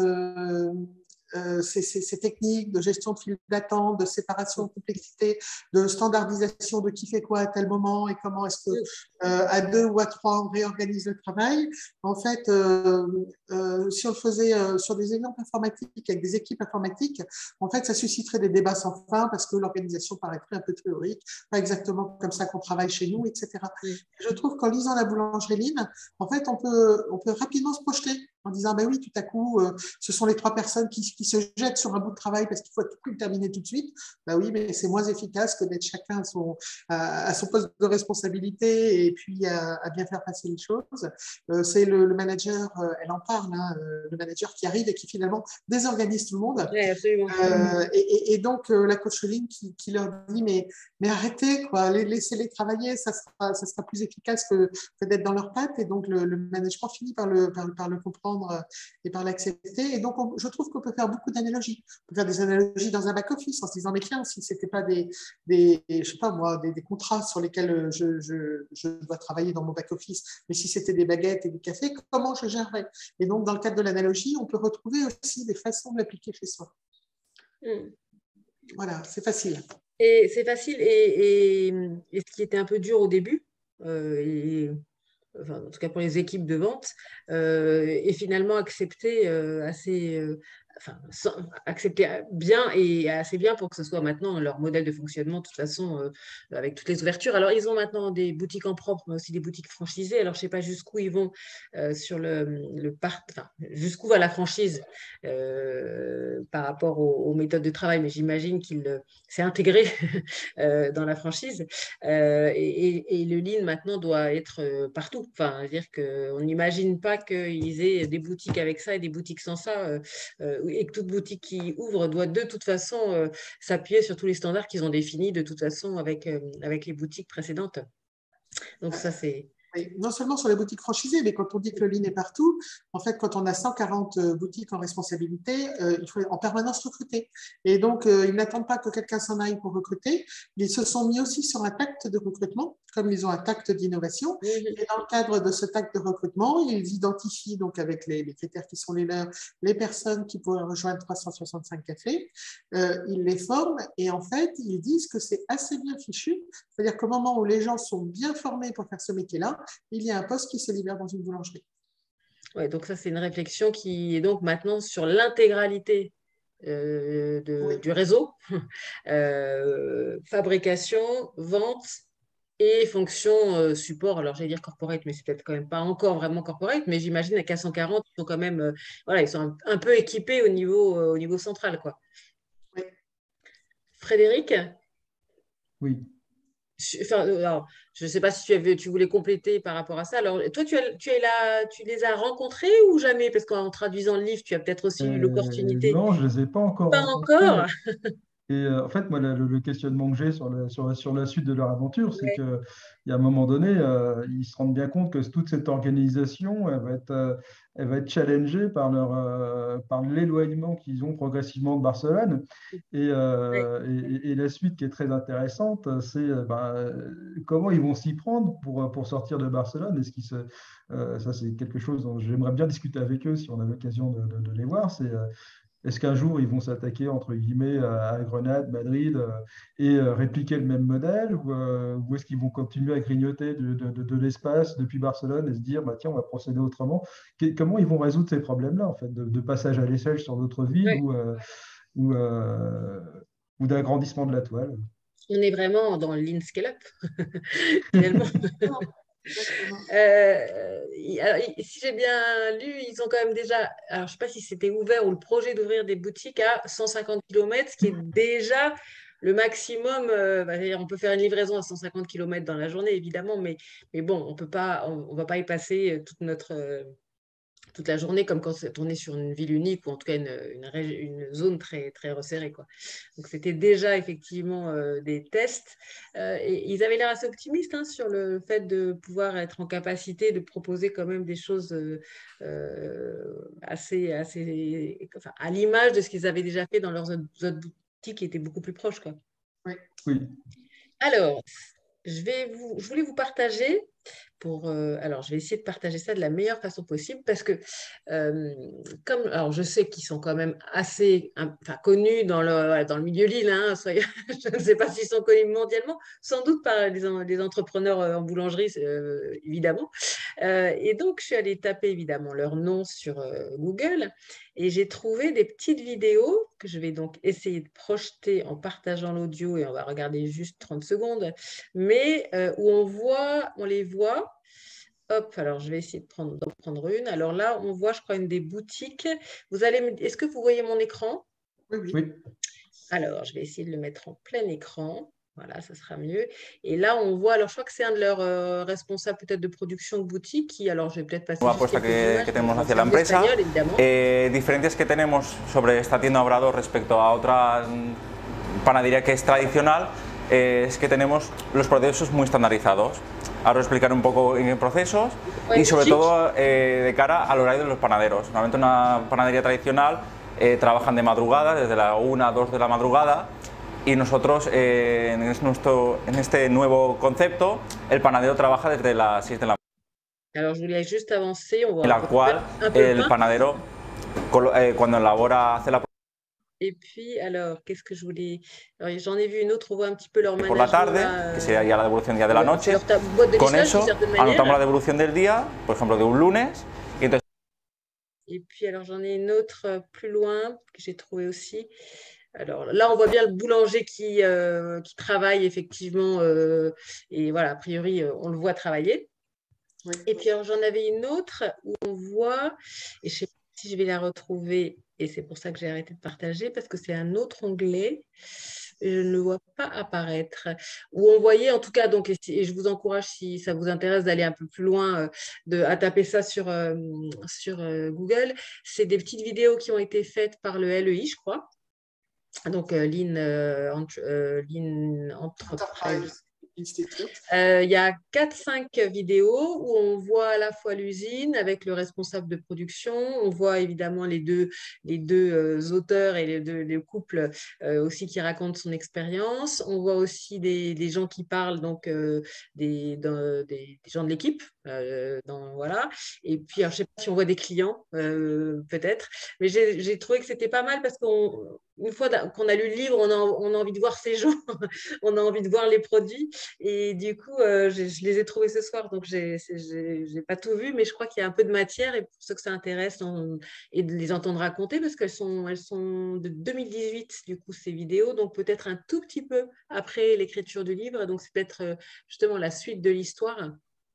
ces techniques de gestion de file d'attente, de séparation de complexité, de standardisation de qui fait quoi à tel moment et comment est-ce que à 2 ou à 3 on réorganise le travail. En fait, si on le faisait sur des exemples informatiques avec des équipes informatiques, en fait, ça susciterait des débats sans fin parce que l'organisation paraîtrait un peu théorique, pas exactement comme ça qu'on travaille chez nous, etc. Je trouve qu'en lisant la boulangerie Lean, en fait, on peut rapidement se projeter en disant, ben oui, tout à coup, ce sont les 3 personnes qui se jettent sur un bout de travail parce qu'il faut tout le terminer tout de suite. Ben oui, mais c'est moins efficace que d'être chacun à son poste de responsabilité et puis à bien faire passer les choses. C'est le manager, elle en parle, hein, le manager qui arrive et qui finalement désorganise tout le monde. Oui, absolument. Et donc, la coach Lean qui leur dit, mais arrêtez, quoi, laissez-les travailler, ça sera plus efficace que d'être dans leurs pattes. Et donc, le management finit par le comprendre et par l'accepter. Et donc, je trouve qu'on peut faire beaucoup d'analogies. On peut faire des analogies dans un back-office en se disant, mais tiens, si ce n'était pas je sais pas moi, des contrats sur lesquels je dois travailler dans mon back-office, mais si c'était des baguettes et des cafés, comment je gérerais? Et donc, dans le cadre de l'analogie, on peut retrouver aussi des façons de l'appliquer chez soi. Voilà, c'est facile. Et c'est facile. Et ce qui était un peu dur au début, enfin, en tout cas pour les équipes de vente, et finalement accepter accepter bien et assez bien pour que ce soit maintenant leur modèle de fonctionnement, de toute façon, avec toutes les ouvertures. Alors, ils ont maintenant des boutiques en propre, mais aussi des boutiques franchisées. Alors, je ne sais pas jusqu'où ils vont sur jusqu'où va la franchise par rapport aux méthodes de travail, mais j'imagine qu'il s'est intégré dans la franchise. Et le lean maintenant doit être partout. Enfin, dire qu'on n'imagine pas qu'ils aient des boutiques avec ça et des boutiques sans ça, et que toute boutique qui ouvre doit de toute façon s'appuyer sur tous les standards qu'ils ont définis de toute façon avec les boutiques précédentes. Donc ça, c'est... Et non seulement sur les boutiques franchisées, mais quand on dit que le lean est partout, en fait, quand on a 140 boutiques en responsabilité, il faut en permanence recruter. Et donc, ils n'attendent pas que quelqu'un s'en aille pour recruter. Ils se sont mis aussi sur un tact de recrutement, comme ils ont un tact d'innovation. Et dans le cadre de ce tact de recrutement, ils identifient donc avec les critères qui sont les leurs, les personnes qui pourraient rejoindre 365 cafés. Ils les forment et en fait, ils disent que c'est assez bien fichu. C'est-à-dire qu'au moment où les gens sont bien formés pour faire ce métier-là, il y a un poste qui se libère dans une boulangerie. Ouais, donc ça, c'est une réflexion qui est donc maintenant sur l'intégralité du réseau, fabrication, vente et fonction support. Alors, j'allais dire corporate, mais c'est peut-être quand même pas encore vraiment corporate, mais j'imagine qu'à 140, ils sont quand même, voilà, ils sont un peu équipés au niveau central, quoi. Oui. Frédéric? Oui. Alors, je ne sais pas si tu voulais compléter par rapport à ça. Alors, toi, tu les as rencontrés ou jamais? Parce qu'en traduisant le livre, tu as peut-être aussi eu l'opportunité. Non, je ne les ai pas encore Pas rencontrés. encore? Et en fait, moi, le questionnement que j'ai sur la suite de leur aventure, c'est Ouais. qu'il y a un moment donné, ils se rendent bien compte que toute cette organisation, elle va être challengée par l'éloignement qu'ils ont progressivement de Barcelone. Ouais. Et la suite qui est très intéressante, c'est comment ils vont s'y prendre pour sortir de Barcelone. Ça, c'est quelque chose dont j'aimerais bien discuter avec eux si on a l'occasion de les voir. Est-ce qu'un jour, ils vont s'attaquer, entre guillemets, à Grenade, Madrid, et répliquer le même modèle, ou est-ce qu'ils vont continuer à grignoter de l'espace depuis Barcelone et se dire, bah, tiens, on va procéder autrement? Comment ils vont résoudre ces problèmes-là, en fait, de passage à l'échelle sur d'autres villes Ouais. ou d'agrandissement de la toile? On est vraiment dans le lean scale-up, finalement. Alors, si j'ai bien lu, ils ont quand même déjà, alors je ne sais pas si c'était ouvert ou le projet d'ouvrir des boutiques à 150 km, ce qui est déjà le maximum. On peut faire une livraison à 150 km dans la journée, évidemment, mais bon, on va pas y passer toute la journée comme quand on est sur une ville unique ou en tout cas une zone très, très resserrée, quoi. Donc, c'était déjà effectivement des tests. Et ils avaient l'air assez optimistes hein, sur le fait de pouvoir être en capacité de proposer quand même des choses enfin, à l'image de ce qu'ils avaient déjà fait dans leurs autres boutiques qui étaient beaucoup plus proches, quoi. Oui. Oui. Alors, je voulais vous partager alors, je vais essayer de partager ça de la meilleure façon possible parce que, alors je sais qu'ils sont quand même assez enfin, connus dans le milieu Lille, hein, je ne sais pas s'ils sont connus mondialement, sans doute par les entrepreneurs en boulangerie, évidemment. Et donc, je suis allée taper évidemment leur nom sur Google et j'ai trouvé des petites vidéos que je vais donc essayer de projeter en partageant l'audio et on va regarder juste 30 secondes, mais où on les voit. Hop, alors je vais essayer d'en prendre une. Alors là, on voit, je crois, une des boutiques. Est-ce que vous voyez mon écran? Oui. Oui. Alors, je vais essayer de le mettre en plein écran. Voilà, ça sera mieux. Et là, on voit, alors je crois que c'est un de leurs responsables peut-être de production de boutique qui, alors je vais peut-être passer Nueva juste apuesta quelques images. que tenemos hacia la empresa, diferencias que tenemos sobre esta tienda Obrador respecto a otra panadería que es tradicional, es que tenemos los procesos muy estandarizados. Ahora os explicaré un poco en procesos y sobre todo de cara al horario de los panaderos. Normalmente una panadería tradicional trabajan de madrugada, desde la 1 a 2 de la madrugada, y nosotros en este nuevo concepto el panadero trabaja desde las 6 de la mañana. Alors, je voulais juste avancer. En la cual el panadero, cuando elabora, hace la Et puis, alors, qu'est-ce que je voulais... Alors, j'en ai vu une autre, on voit un petit peu leur por la tarde, que sería ya la devolución día de la noche. Con eso anotamos la devolución del día, por ejemplo, de un lunes. Y entonces... Et puis, alors, j'en ai une autre plus loin que j'ai trouvé aussi. Alors là, on voit bien le boulanger qui travaille effectivement. Et voilà, a priori, on le voit travailler. Oui. Et puis, alors, j'en avais une autre où on voit, et je ne sais pas si je vais la retrouver, et c'est pour ça que j'ai arrêté de partager, parce que c'est un autre onglet, et je ne le vois pas apparaître, où on voyait en tout cas, donc, et je vous encourage si ça vous intéresse d'aller un peu plus loin, à taper ça sur Google, c'est des petites vidéos qui ont été faites par le LEI, je crois. Donc, Lean Enterprise Institute. Il y a 4-5 vidéos où on voit à la fois l'usine avec le responsable de production, on voit évidemment les deux auteurs et les couples aussi qui racontent son expérience. On voit aussi des gens qui parlent, donc des gens de l'équipe. Voilà. Et puis, alors, je ne sais pas si on voit des clients, peut-être, mais j'ai trouvé que c'était pas mal parce qu'une fois qu'on a lu le livre, on a envie de voir ces gens, on a envie de voir les produits. Et du coup, je les ai trouvés ce soir, donc je n'ai pas tout vu, mais je crois qu'il y a un peu de matière et pour ceux que ça intéresse et de les entendre raconter parce qu'elles sont de 2018, du coup, ces vidéos, donc peut-être un tout petit peu après l'écriture du livre. Donc, c'est peut-être justement la suite de l'histoire.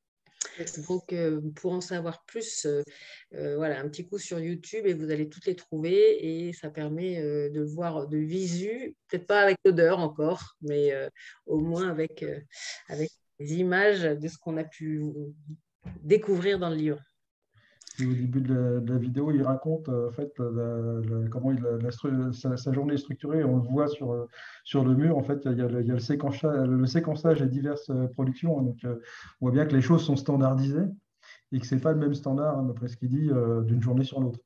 Donc, pour en savoir plus, voilà, un petit coup sur YouTube et vous allez toutes les trouver et ça permet de voir de visu, peut-être pas avec l'odeur encore, mais au moins avec les images de ce qu'on a pu découvrir dans le livre. Et au début de la vidéo, il raconte en fait, comment sa journée est structurée. On le voit sur le mur. En fait, il y a le séquençage et diverses productions. Donc, on voit bien que les choses sont standardisées et que ce n'est pas le même standard, d'après ce qu'il dit, d'une journée sur l'autre.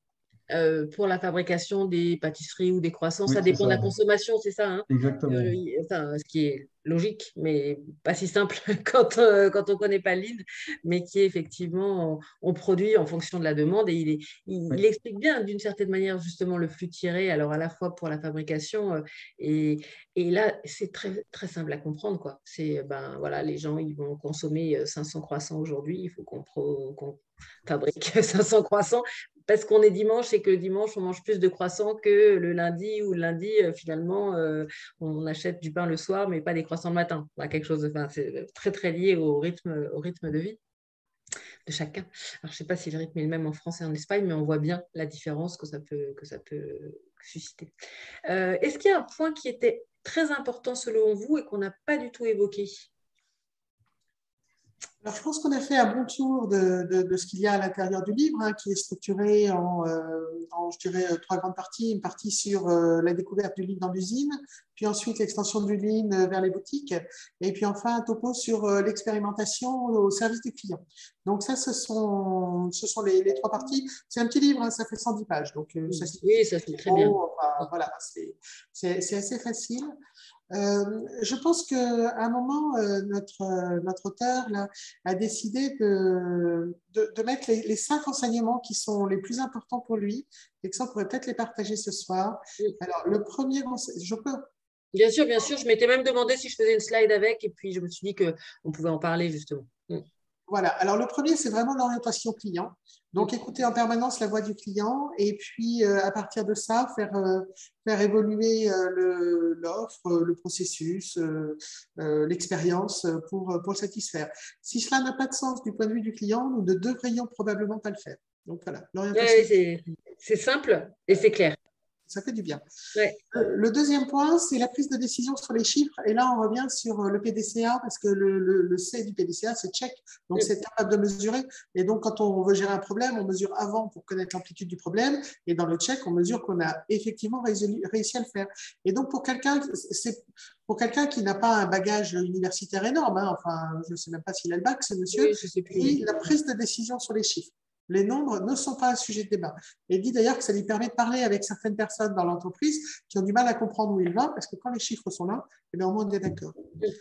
Pour la fabrication des pâtisseries ou des croissants, oui, ça dépend de la consommation, c'est ça hein. Exactement. Ce qui est logique, mais pas si simple quand on ne connaît pas l'île, mais qui est effectivement, on produit en fonction de la demande et il explique bien d'une certaine manière justement le flux tiré, alors à la fois pour la fabrication et là, c'est très, très simple à comprendre, quoi. C'est, voilà, les gens, ils vont consommer 500 croissants aujourd'hui, il faut qu'on fabrique 500 croissants parce qu'on est dimanche et que le dimanche, on mange plus de croissants que le lundi ou le lundi, finalement, on achète du pain le soir, mais pas des croissants. croissant le matin. Quelque chose c'est très, très lié au rythme de vie de chacun. Alors, je ne sais pas si le rythme est le même en France et en Espagne, mais on voit bien la différence que ça peut susciter. Est-ce qu'il y a un point qui était très important selon vous et qu'on n'a pas du tout évoqué? Alors, je pense qu'on a fait un bon tour de ce qu'il y a à l'intérieur du livre, hein, qui est structuré en je dirais, 3 grandes parties. Une partie sur la découverte du lean dans l'usine, puis ensuite l'extension du lean vers les boutiques, et puis enfin un topo sur l'expérimentation au service des clients. Donc ça, ce sont les 3 parties. C'est un petit livre, hein, ça fait 110 pages. Donc, ça, oui, ça c'est très bien. Enfin, voilà, c'est assez facile. Je pense qu'à un moment, notre auteur là, a décidé de mettre les 5 enseignements qui sont les plus importants pour lui et que ça, on pourrait peut-être les partager ce soir. Alors, le premier, je peux. Bien sûr, bien sûr. Je m'étais même demandé si je faisais une slide avec et puis je me suis dit qu'on pouvait en parler justement. Voilà. Alors, le premier, c'est vraiment l'orientation client. Donc, écouter en permanence la voix du client et puis, à partir de ça, faire évoluer l'offre, le processus, l'expérience pour le satisfaire. Si cela n'a pas de sens du point de vue du client, nous ne devrions probablement pas le faire. Donc, voilà, l'orientation. Ouais, c'est simple et c'est clair. Ça fait du bien. Ouais. Le deuxième point, c'est la prise de décision sur les chiffres. Et là, on revient sur le PDCA parce que le C du PDCA, c'est check. Donc, c'est capable de mesurer. Et donc, quand on veut gérer un problème, on mesure avant pour connaître l'amplitude du problème. Et dans le check, on mesure qu'on a effectivement réussi à le faire. Et donc, pour quelqu'un qui n'a pas un bagage universitaire énorme, hein, enfin, je ne sais même pas s'il a le bac, ce monsieur, oui, je sais plus. la prise de décision sur les chiffres. Les nombres ne sont pas un sujet de débat. Et il dit d'ailleurs que ça lui permet de parler avec certaines personnes dans l'entreprise qui ont du mal à comprendre où il va, parce que quand les chiffres sont là, eh bien, au moins on est d'accord.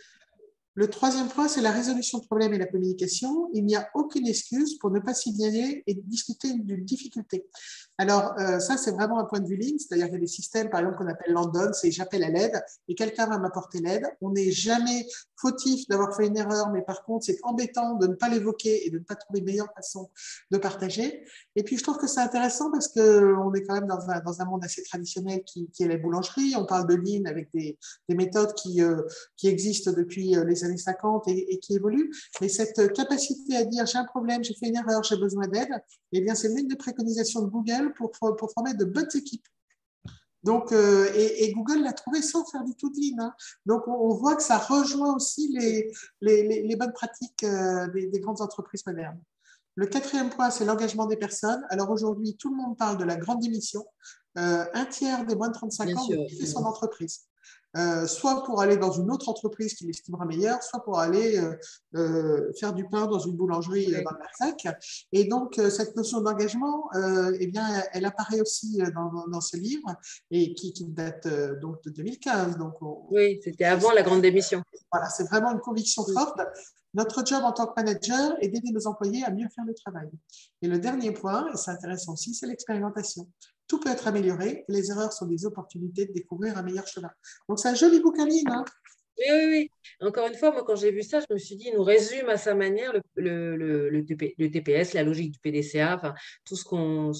Le troisième point, c'est la résolution de problèmes et la communication. Il n'y a aucune excuse pour ne pas signaler et discuter d'une difficulté. Alors, ça, c'est vraiment un point de vue lean, c'est-à-dire qu'il y a des systèmes, par exemple, qu'on appelle Landon, c'est j'appelle à l'aide et quelqu'un va m'apporter l'aide. On n'est jamais fautif d'avoir fait une erreur, mais par contre, c'est embêtant de ne pas l'évoquer et de ne pas trouver une meilleure façon de partager. Et puis, je trouve que c'est intéressant parce qu'on est quand même dans un monde assez traditionnel qui est la boulangerie. On parle de lean avec des méthodes qui existent depuis les années 50 et qui évoluent. Mais cette capacité à dire j'ai un problème, j'ai fait une erreur, j'ai besoin d'aide, eh bien, c'est l'une des préconisations de Google pour former de bonnes équipes. Donc, et Google l'a trouvé sans faire du tout de lean. Hein. Donc, on voit que ça rejoint aussi les bonnes pratiques des grandes entreprises modernes. Le quatrième point, c'est l'engagement des personnes. Alors aujourd'hui, tout le monde parle de la grande démission. Un tiers des moins de 35 ans veut quitter son entreprise. Soit pour aller dans une autre entreprise qui l'estimera meilleure, soit pour aller faire du pain dans une boulangerie dans le Larzac. Et donc, cette notion d'engagement, eh bien, elle apparaît aussi dans ce livre et qui date donc de 2015. Donc, oui, c'était avant la grande démission. Voilà, c'est vraiment une conviction forte. Notre job en tant que manager est d'aider nos employés à mieux faire le travail. Et le dernier point, et c'est intéressant aussi, c'est l'expérimentation. Tout peut être amélioré et les erreurs sont des opportunités de découvrir un meilleur chemin. Donc, c'est un joli bouquin, hein. Oui. Encore une fois, moi, quand j'ai vu ça, je me suis dit, il nous résume à sa manière le TPS, la logique du PDCA, enfin, tout ce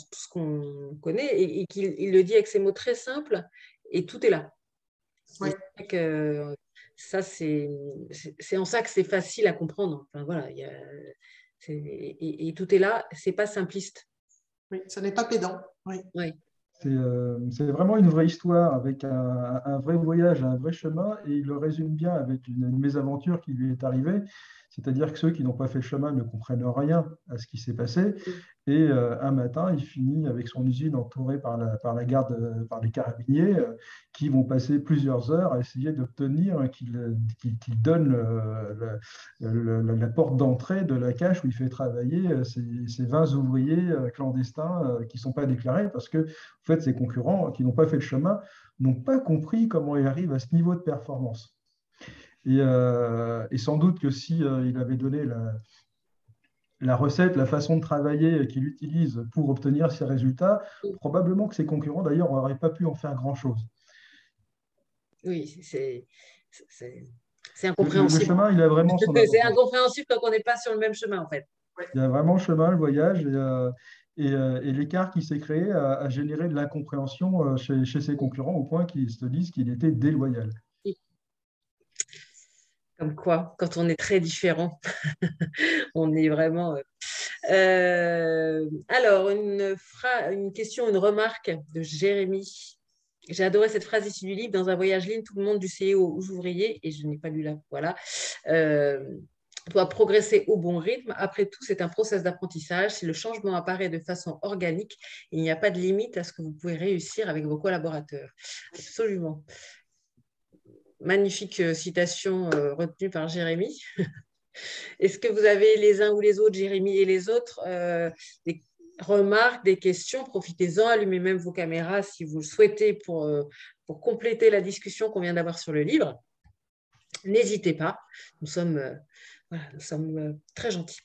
qu'on connaît, et qu'il le dit avec ces mots très simples, et tout est là. Oui. Ça, c'est en ça que c'est facile à comprendre. Enfin, voilà, et tout est là, c'est pas simpliste. Oui, ce n'est pas pédant. Oui. C'est vraiment une vraie histoire avec un vrai voyage, un vrai chemin, et il le résume bien avec une mésaventure qui lui est arrivée. C'est-à-dire que ceux qui n'ont pas fait le chemin ne comprennent rien à ce qui s'est passé. Et un matin, il finit avec son usine entourée par la garde, par les carabiniers qui vont passer plusieurs heures à essayer d'obtenir qu'il donne la porte d'entrée de la cache où il fait travailler ces 20 ouvriers clandestins qui ne sont pas déclarés parce que, en fait, ses concurrents qui n'ont pas fait le chemin n'ont pas compris comment il arrive à ce niveau de performance. Et sans doute que si il avait donné la recette, la façon de travailler qu'il utilise pour obtenir ces résultats, probablement que ses concurrents, d'ailleurs, n'auraient pas pu en faire grand-chose. Oui, c'est incompréhensible. Le chemin, il a vraiment son importance. C'est incompréhensible quand on n'est pas sur le même chemin, en fait. Il y a vraiment le chemin, le voyage, et l'écart qui s'est créé a généré de l'incompréhension chez ses concurrents au point qu'ils se disent qu'il était déloyal. Comme quoi, quand on est très différent, on est vraiment. Alors, une question, une remarque de Jérémy. J'ai adoré cette phrase ici du livre. Dans un voyage ligne, tout le monde du CEO aux ouvriers, et je n'ai pas lu là, voilà, euh, doit progresser au bon rythme. Après tout, c'est un process d'apprentissage. Si le changement apparaît de façon organique, il n'y a pas de limite à ce que vous pouvez réussir avec vos collaborateurs. Absolument. Magnifique citation retenue par Jérémy. Est-ce que vous avez les uns ou les autres, Jérémy et les autres, des remarques, des questions? Profitez-en, allumez même vos caméras si vous le souhaitez pour compléter la discussion qu'on vient d'avoir sur le livre. N'hésitez pas, nous sommes, voilà, nous sommes très gentils.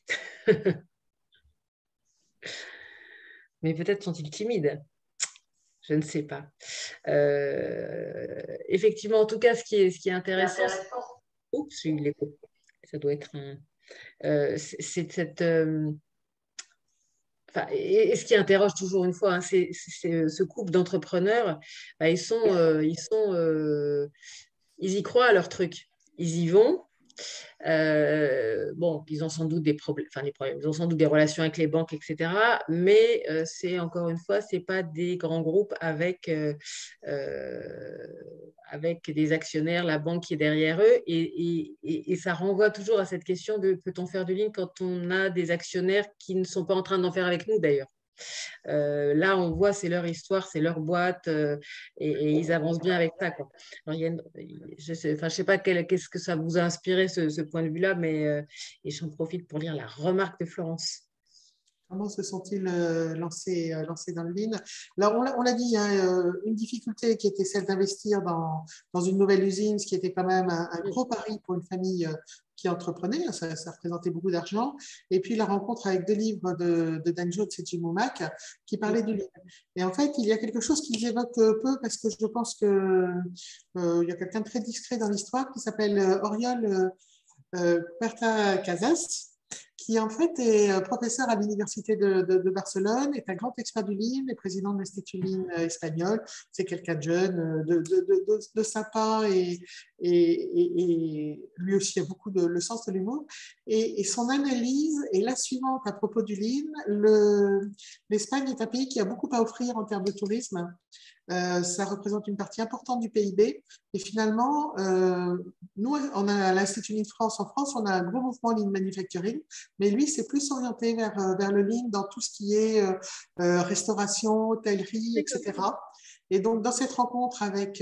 Mais peut-être sont-ils timides, je ne sais pas. Effectivement, en tout cas, ce qui est intéressant, oups, il est coupé. Ça doit être un... c'est cette... Enfin, et ce qui interroge toujours une fois, hein, c'est ce couple d'entrepreneurs, bah, ils y croient à leur truc. Ils y vont. Bon, ils ont sans doute des problèmes, enfin des problèmes, ils ont sans doute des relations avec les banques, etc. Mais c'est encore une fois, c'est pas des grands groupes avec des actionnaires, la banque qui est derrière eux, et ça renvoie toujours à cette question de peut-on faire du ligne quand on a des actionnaires qui ne sont pas en train d'en faire avec nous d'ailleurs. Là, on voit, c'est leur histoire, c'est leur boîte, et ils avancent bien avec ça, quoi. Alors, je ne sais pas qu'est-ce que ça vous a inspiré, ce point de vue-là, mais et j'en profite pour lire la remarque de Florence. Comment se sont-ils lancés dans le lean? Alors, on l'a dit, hein, une difficulté qui était celle d'investir dans une nouvelle usine, ce qui était quand même un gros pari pour une famille qui entreprenait. Ça représentait beaucoup d'argent. Et puis, la rencontre avec deux livres de Dan Jones et Jim Womack qui parlaient du lean. Et en fait, il y a quelque chose qu'ils évoquent peu parce que je pense qu'il y a quelqu'un de très discret dans l'histoire qui s'appelle Oriol Puerta Casas, qui en fait est professeur à l'université de Barcelone, est un grand expert du Lean, est président de l'Institut Lean espagnol. C'est quelqu'un de jeune, de sympa, et lui aussi a beaucoup le sens de l'humour. Et son analyse est la suivante à propos du Lean. L'Espagne est un pays qui a beaucoup à offrir en termes de tourisme. Ça représente une partie importante du PIB. Et finalement, nous, on a à l'Institut Lean France, en France, on a un gros mouvement Lean Manufacturing, mais lui, c'est plus orienté vers le Lean dans tout ce qui est restauration, hôtellerie, etc. Et donc, dans cette rencontre avec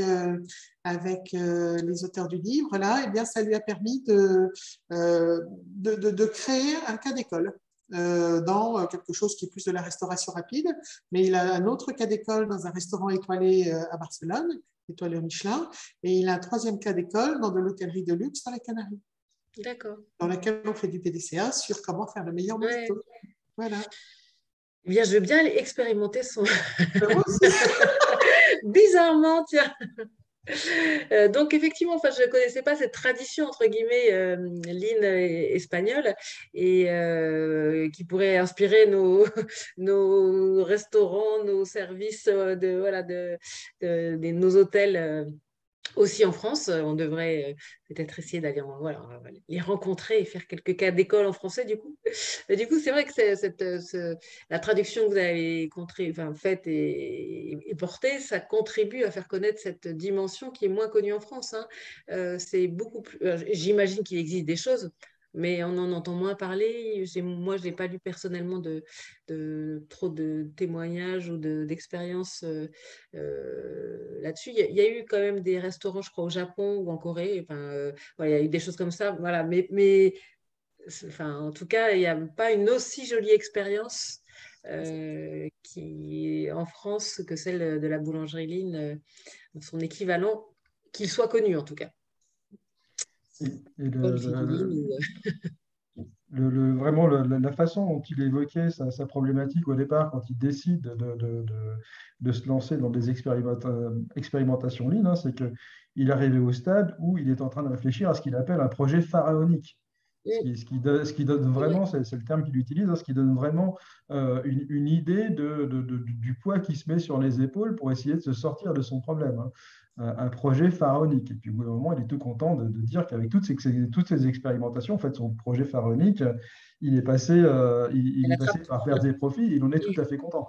les auteurs du livre, là, eh bien, ça lui a permis de créer un cas d'école. Dans quelque chose qui est plus de la restauration rapide, mais il a un autre cas d'école dans un restaurant étoilé à Barcelone, étoilé au Michelin, et il a un troisième cas d'école dans de l'hôtellerie de luxe dans les Canaries. D'accord. Dans laquelle on fait du PDCA sur comment faire le meilleur mojito. Ouais. Voilà. Eh bien, je veux bien aller expérimenter son... Bizarrement, tiens. Donc effectivement, enfin, je ne connaissais pas cette tradition entre guillemets lean espagnole, et qui pourrait inspirer nos restaurants, nos services nos hôtels. Aussi en France, on devrait peut-être essayer d'aller les rencontrer et faire quelques cas d'école en français du coup. Du coup, c'est vrai que la traduction que vous avez faite et portée, ça contribue à faire connaître cette dimension qui est moins connue en France, hein. C'est beaucoup plus. J'imagine qu'il existe des choses, mais on en entend moins parler. Moi, je n'ai pas lu personnellement trop de témoignages ou d'expériences là-dessus. Il y a eu quand même des restaurants, je crois, au Japon ou en Corée. Enfin, il y a eu des choses comme ça. Voilà. Mais en tout cas, il n'y a pas une aussi jolie expérience qui en France que celle de la boulangerie Lean, son équivalent, qu'il soit connu en tout cas. Vraiment, la façon dont il évoquait sa problématique au départ, quand il décide de se lancer dans des expérimentations Lean, c'est qu'il est arrivé au stade où il est en train de réfléchir à ce qu'il appelle un projet pharaonique. Ce qui donne vraiment, c'est le terme qu'il utilise, hein, ce qui donne vraiment une idée du poids qui se met sur les épaules pour essayer de se sortir de son problème. Hein. Un projet pharaonique. Et puis au bout d'un moment, il est tout content de dire qu'avec toutes ces expérimentations, en fait, son projet pharaonique, il est passé, il est passé par pertes et profits, il en est tout à fait content.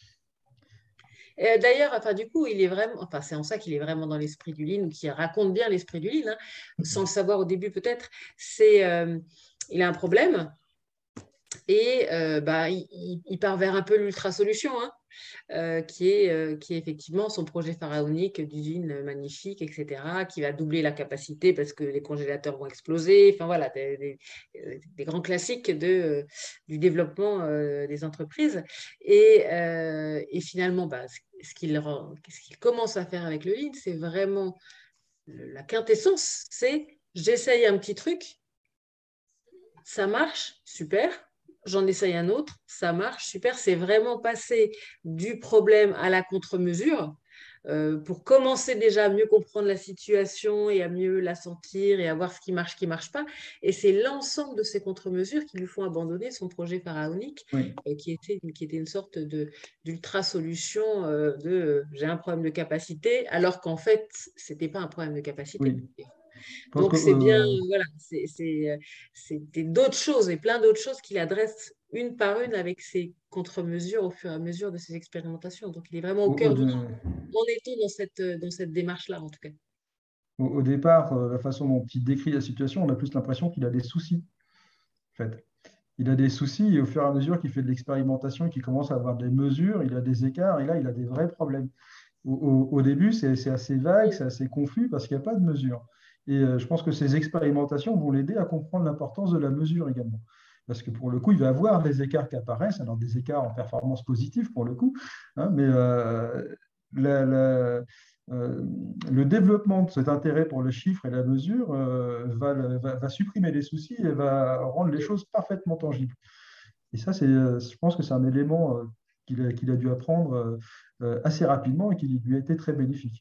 D'ailleurs, enfin, du coup, il est vraiment, enfin, c'est en ça qu'il est vraiment dans l'esprit du Lean, ou qui raconte bien l'esprit du Lean, hein, sans le savoir au début peut-être. Il a un problème et il part vers un peu l'ultra-solution, hein, qui est effectivement son projet pharaonique d'usine magnifique, etc., qui va doubler la capacité parce que les congélateurs vont exploser. Enfin voilà, des grands classiques du développement des entreprises. Et finalement, ce qu'il commence à faire avec le Lean, c'est vraiment la quintessence, c'est j'essaye un petit truc, ça marche, super. J'en essaye un autre, ça marche, super. C'est vraiment passer du problème à la contre-mesure pour commencer déjà à mieux comprendre la situation et à mieux la sentir et à voir ce qui marche pas. Et c'est l'ensemble de ces contre-mesures qui lui font abandonner son projet pharaonique, qui était une sorte d'ultra-solution j'ai un problème de capacité, alors qu'en fait, ce n'était pas un problème de capacité. Oui. Donc, c'est bien, voilà, c'était d'autres choses et plein d'autres choses qu'il adresse une par une avec ses contre-mesures au fur et à mesure de ses expérimentations. Donc, il est vraiment au cœur du truc. On est tous dans cette démarche-là, en tout cas. Au départ, la façon dont il décrit la situation, on a plus l'impression qu'il a des soucis. En fait. Il a des soucis et au fur et à mesure qu'il fait de l'expérimentation, qu'il commence à avoir des mesures, il a des écarts et là, il a des vrais problèmes. Au début, c'est assez vague, c'est assez confus parce qu'il n'y a pas de mesure. Et je pense que ces expérimentations vont l'aider à comprendre l'importance de la mesure également. Parce que pour le coup, il va avoir des écarts qui apparaissent, alors des écarts en performance positive pour le coup, hein, mais le développement de cet intérêt pour le chiffre et la mesure va supprimer les soucis et va rendre les choses parfaitement tangibles. Et ça, je pense que c'est un élément qu'il a dû apprendre assez rapidement et qui lui a été très bénéfique.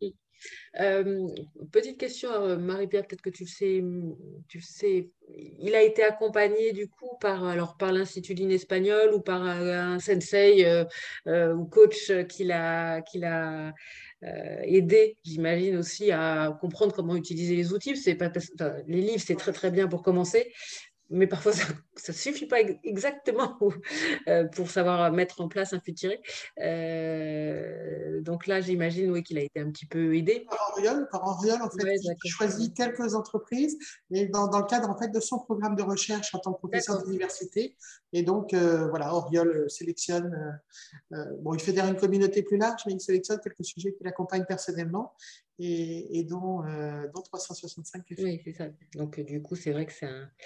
Petite question, Marie-Pierre, peut-être que tu sais, il a été accompagné du coup par l'Institut Lean espagnol ou par un sensei ou coach qu'il a aidé, j'imagine aussi, à comprendre comment utiliser les outils. C'est pas, les livres, c'est très très bien pour commencer. Mais parfois, ça ne suffit pas exactement pour savoir mettre en place un futuré. Donc là, j'imagine qu'il a été un petit peu aidé. Par Auriol, en fait, qui choisit quelques entreprises et dans le cadre en fait, de son programme de recherche en tant que professeur d'université. Et donc, voilà, Auriol sélectionne, il fédère une communauté plus large, mais il sélectionne quelques sujets qu'il accompagne personnellement et dont 365 est fait. Oui, c'est ça. Donc, du coup, c'est vrai que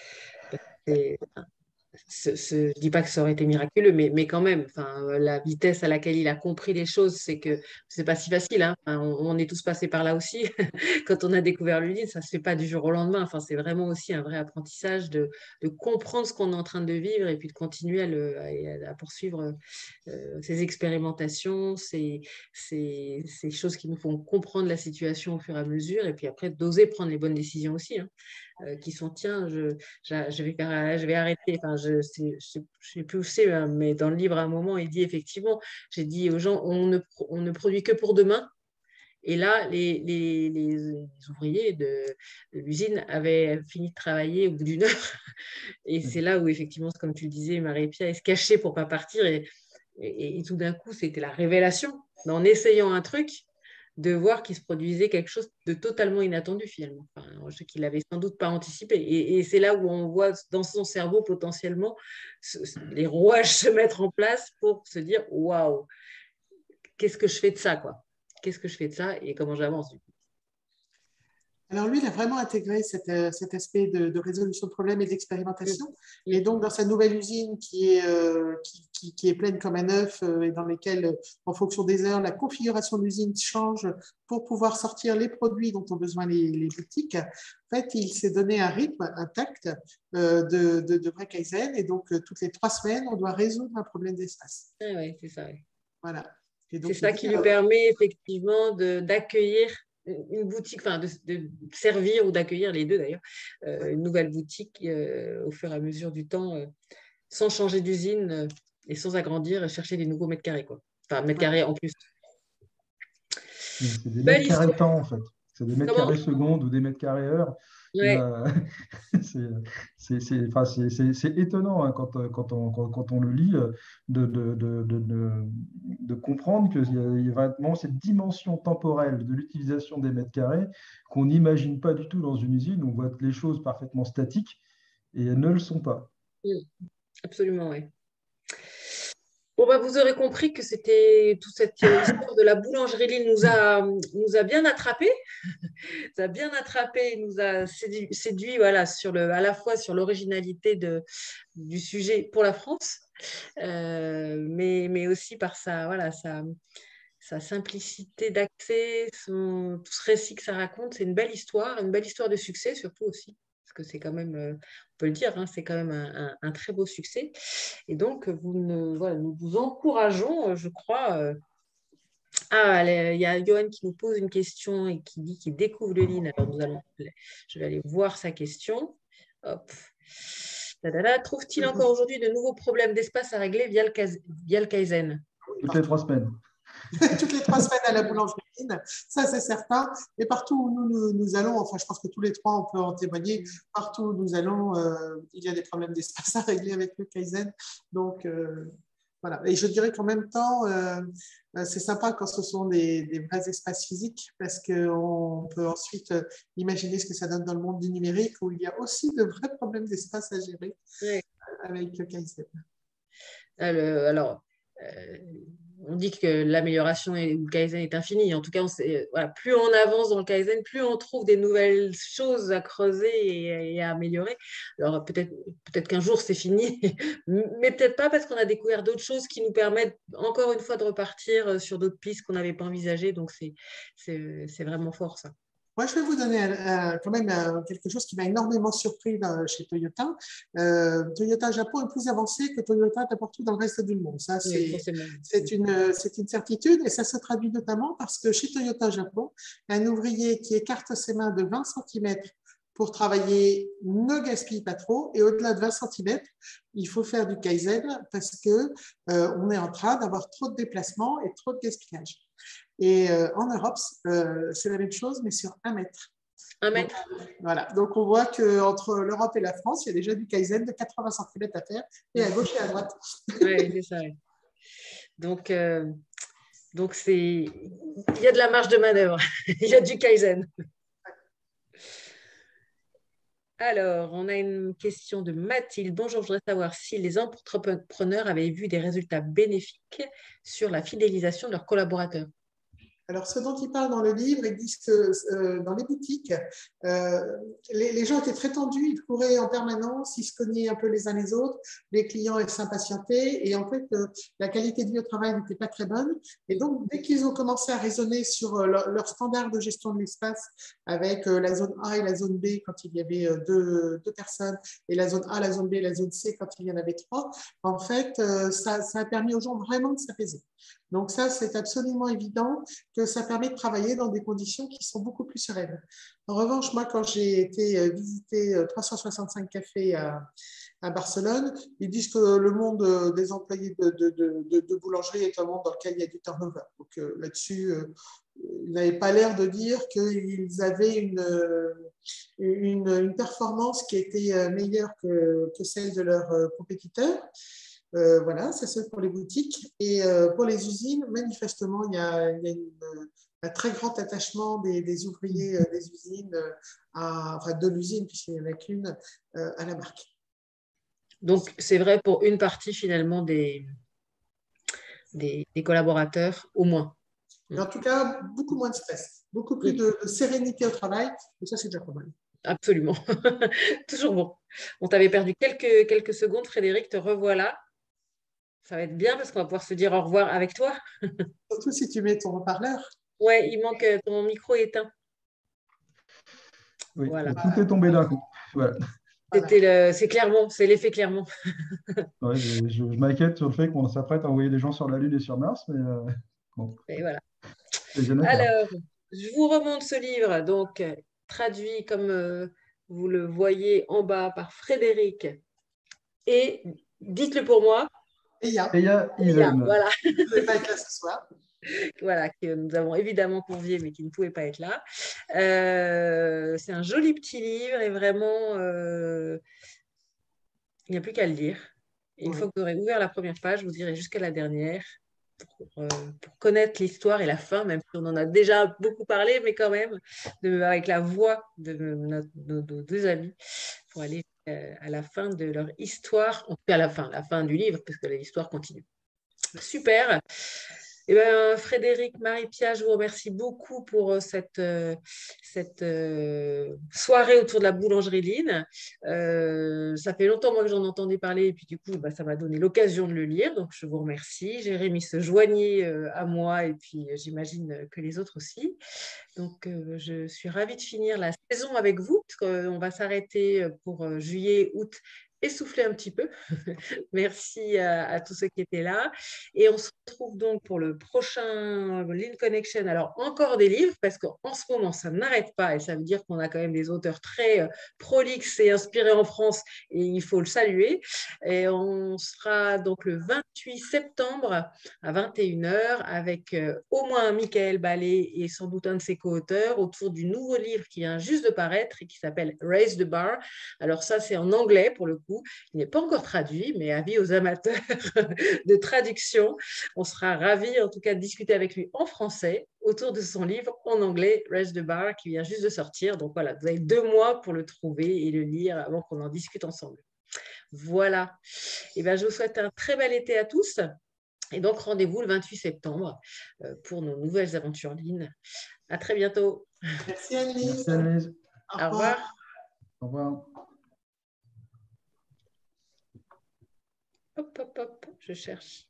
je ne dis pas que ça aurait été miraculeux, mais quand même, la vitesse à laquelle il a compris les choses, c'est que c'est pas si facile. Hein. On est tous passés par là aussi. Quand on a découvert le Lean, ça ne se fait pas du jour au lendemain. C'est vraiment aussi un vrai apprentissage de comprendre ce qu'on est en train de vivre et puis de continuer à poursuivre ces expérimentations, ces choses qui nous font comprendre la situation au fur et à mesure et puis après d'oser prendre les bonnes décisions aussi. Hein. Qui sont tiens, je vais arrêter. Je sais plus où c'est, mais dans le livre à un moment, il dit effectivement, j'ai dit aux gens, on ne produit que pour demain. Et là, les ouvriers de l'usine avaient fini de travailler au bout d'une heure. Et c'est là où effectivement, comme tu le disais, Marie-Pierre, ils se cachaient pour pas partir. Et tout d'un coup, c'était la révélation. En essayant un truc, de voir qu'il se produisait quelque chose de totalement inattendu finalement, qu'il n'avait sans doute pas anticipé. Et c'est là où on voit dans son cerveau potentiellement les rouages se mettre en place pour se dire « Waouh, qu'est-ce que je fais de ça quoi ? Qu'est-ce que je fais de ça et comment j'avance ?» Alors lui, il a vraiment intégré cet aspect de résolution de problèmes et d'expérimentation. Et donc, dans sa nouvelle usine qui est pleine comme un œuf et dans laquelle, en fonction des heures, la configuration de l'usine change pour pouvoir sortir les produits dont ont besoin les boutiques, en fait, il s'est donné un rythme, un tact de vrai Kaizen. Et donc, toutes les 3 semaines, on doit résoudre un problème d'espace. Ah oui, c'est ça. Oui. Voilà. C'est ça qui lui permet effectivement d'accueillir une boutique, enfin de servir ou d'accueillir les deux d'ailleurs, une nouvelle boutique au fur et à mesure du temps, sans changer d'usine et sans agrandir et chercher des nouveaux mètres carrés, quoi. Enfin, mètres carrés en plus. C'est des Belle mètres carrés histoire. temps, en fait. C'est des mètres Comment? carrés secondes ou des mètres carrés heure. Ouais. C'est étonnant hein, quand on le lit de comprendre qu'il y a vraiment cette dimension temporelle de l'utilisation des mètres carrés qu'on n'imagine pas du tout dans une usine. On voit les choses parfaitement statiques et elles ne le sont pas. Absolument, oui. Bon, bah, vous aurez compris que c'était toute cette histoire de la boulangerie nous a bien attrapés. Ça a bien attrapé, nous a séduit voilà, à la fois sur l'originalité du sujet pour la France, mais aussi par sa simplicité d'accès, tout ce récit que ça raconte. C'est une belle histoire de succès surtout aussi. Parce que c'est quand même, on peut le dire, hein, c'est quand même un très beau succès. Et donc, nous vous encourageons, je crois. Il y a Johan qui nous pose une question et qui dit qu'il découvre le lean. Alors, je vais aller voir sa question. Hop. Trouve-t-il encore aujourd'hui de nouveaux problèmes d'espace à régler via le Kaizen? Toutes les 3 semaines. Toutes les 3 semaines à la boulangerie, ça c'est certain. Et partout où nous allons, enfin je pense que tous les 3 on peut en témoigner, partout où nous allons, il y a des problèmes d'espace à régler avec le Kaizen. Donc voilà. Et je dirais qu'en même temps, c'est sympa quand ce sont des vrais espaces physiques parce qu'on peut ensuite imaginer ce que ça donne dans le monde du numérique où il y a aussi de vrais problèmes d'espace à gérer avec le Kaizen. Alors, on dit que l'amélioration et le Kaizen est infini. En tout cas, voilà, plus on avance dans le Kaizen, plus on trouve des nouvelles choses à creuser et à améliorer. Alors, peut-être qu'un jour, c'est fini, mais peut-être pas parce qu'on a découvert d'autres choses qui nous permettent encore une fois de repartir sur d'autres pistes qu'on n'avait pas envisagées. Donc, c'est vraiment fort, ça. Moi, je vais vous donner quand même quelque chose qui m'a énormément surpris chez Toyota. Toyota Japon est plus avancé que Toyota n'importe où dans le reste du monde. Ça, c'est une certitude et ça se traduit notamment parce que chez Toyota Japon, un ouvrier qui écarte ses mains de 20 cm pour travailler ne gaspille pas trop et au-delà de 20 cm, il faut faire du Kaizen parce qu'on est en train d'avoir trop de déplacements et trop de gaspillage. Et en Europe, c'est la même chose, mais sur 1 mètre. 1 mètre. Donc, voilà. Donc, on voit qu'entre l'Europe et la France, il y a déjà du Kaizen de 80 cm à faire, et à gauche et à droite. Oui, c'est ça. Donc il y a de la marge de manœuvre. Il y a du Kaizen. Alors, on a une question de Mathilde. Bonjour, je voudrais savoir si les entrepreneurs avaient vu des résultats bénéfiques sur la fidélisation de leurs collaborateurs. Alors, ce dont ils parlent dans le livre, ils disent que dans les boutiques, les gens étaient très tendus, ils couraient en permanence, ils se cognaient un peu les uns les autres, les clients s'impatientaient et en fait, la qualité de vie au travail n'était pas très bonne. Et donc, dès qu'ils ont commencé à raisonner sur leur standard de gestion de l'espace avec la zone A et la zone B quand il y avait deux personnes et la zone A, la zone B et la zone C quand il y en avait 3, en fait, ça a permis aux gens vraiment de s'apaiser. Donc ça, c'est absolument évident que ça permet de travailler dans des conditions qui sont beaucoup plus sereines. En revanche, moi, quand j'ai été visiter 365 cafés à Barcelone, ils disent que le monde des employés de boulangerie est un monde dans lequel il y a du turnover. Donc là-dessus, ils n'avaient pas l'air de dire qu'ils avaient une performance qui était meilleure que celle de leurs compétiteurs. Voilà, c'est ça pour les boutiques. Et pour les usines, manifestement, il y a un très grand attachement des ouvriers des usines, enfin de l'usine, puisqu'il n'y en a qu'une, à la marque. Donc, c'est vrai pour une partie finalement des collaborateurs, au moins. En tout cas, beaucoup moins de stress, beaucoup plus de sérénité au travail, et ça, c'est déjà pas mal. Absolument. Toujours bon. On t'avait perdu quelques secondes, Frédéric, te revoilà. Ça va être bien parce qu'on va pouvoir se dire au revoir avec toi. Surtout si tu mets ton haut-parleur. Oui, il manque ton micro éteint. Oui, voilà. Tout est tombé d'un coup. Voilà. C'est l'effet Clermont. Ouais, je m'inquiète sur le fait qu'on s'apprête à envoyer des gens sur la Lune et sur Mars, mais bon. Et voilà. Et alors, je vous remonte ce livre, donc traduit comme vous le voyez en bas par Frédéric. Et dites-le pour moi. Eya Isen. Voilà. Qui ne pouvait pas être là ce soir. Voilà, que nous avons évidemment convié, mais qui ne pouvait pas être là. C'est un joli petit livre et vraiment, il n'y a plus qu'à le lire. Et une fois que vous aurez ouvert la première page, vous irez jusqu'à la dernière pour connaître l'histoire et la fin, même si on en a déjà beaucoup parlé, mais quand même, avec la voix de nos deux amis, pour aller à la fin de leur histoire, en tout cas à la fin du livre, parce que l'histoire continue. Super. Eh ben, Frédéric, Marie-Pia, je vous remercie beaucoup pour cette soirée autour de la boulangerie Line. Ça fait longtemps moi que j'en entendais parler et puis du coup, ça m'a donné l'occasion de le lire. Donc, je vous remercie. Jérémy se joignait à moi et puis j'imagine que les autres aussi. Donc, je suis ravie de finir la saison avec vous. On va s'arrêter pour juillet, août et souffler un petit peu. Merci à tous ceux qui étaient là. Et on se retrouve donc pour le prochain Lean Connection. Alors, encore des livres, parce qu'en ce moment, ça n'arrête pas. Et ça veut dire qu'on a quand même des auteurs très prolixes et inspirés en France. Et il faut le saluer. Et on sera donc le 28 septembre à 21 h avec au moins Michael Ballet et sans doute un de ses co-auteurs autour du nouveau livre qui vient juste de paraître et qui s'appelle Raise the Bar. Alors ça, c'est en anglais pour le coup. Il n'est pas encore traduit, mais avis aux amateurs de traduction. On sera ravis en tout cas de discuter avec lui en français autour de son livre en anglais, Raise the Bar, qui vient juste de sortir. Donc voilà, vous avez 2 mois pour le trouver et le lire avant qu'on en discute ensemble. Voilà. Et bien, je vous souhaite un très bel été à tous. Et donc, rendez-vous le 28 septembre pour nos nouvelles aventures Lean. À très bientôt. Merci Annelise. Merci Annelise. Au revoir. Au revoir. Hop, hop, hop, je cherche.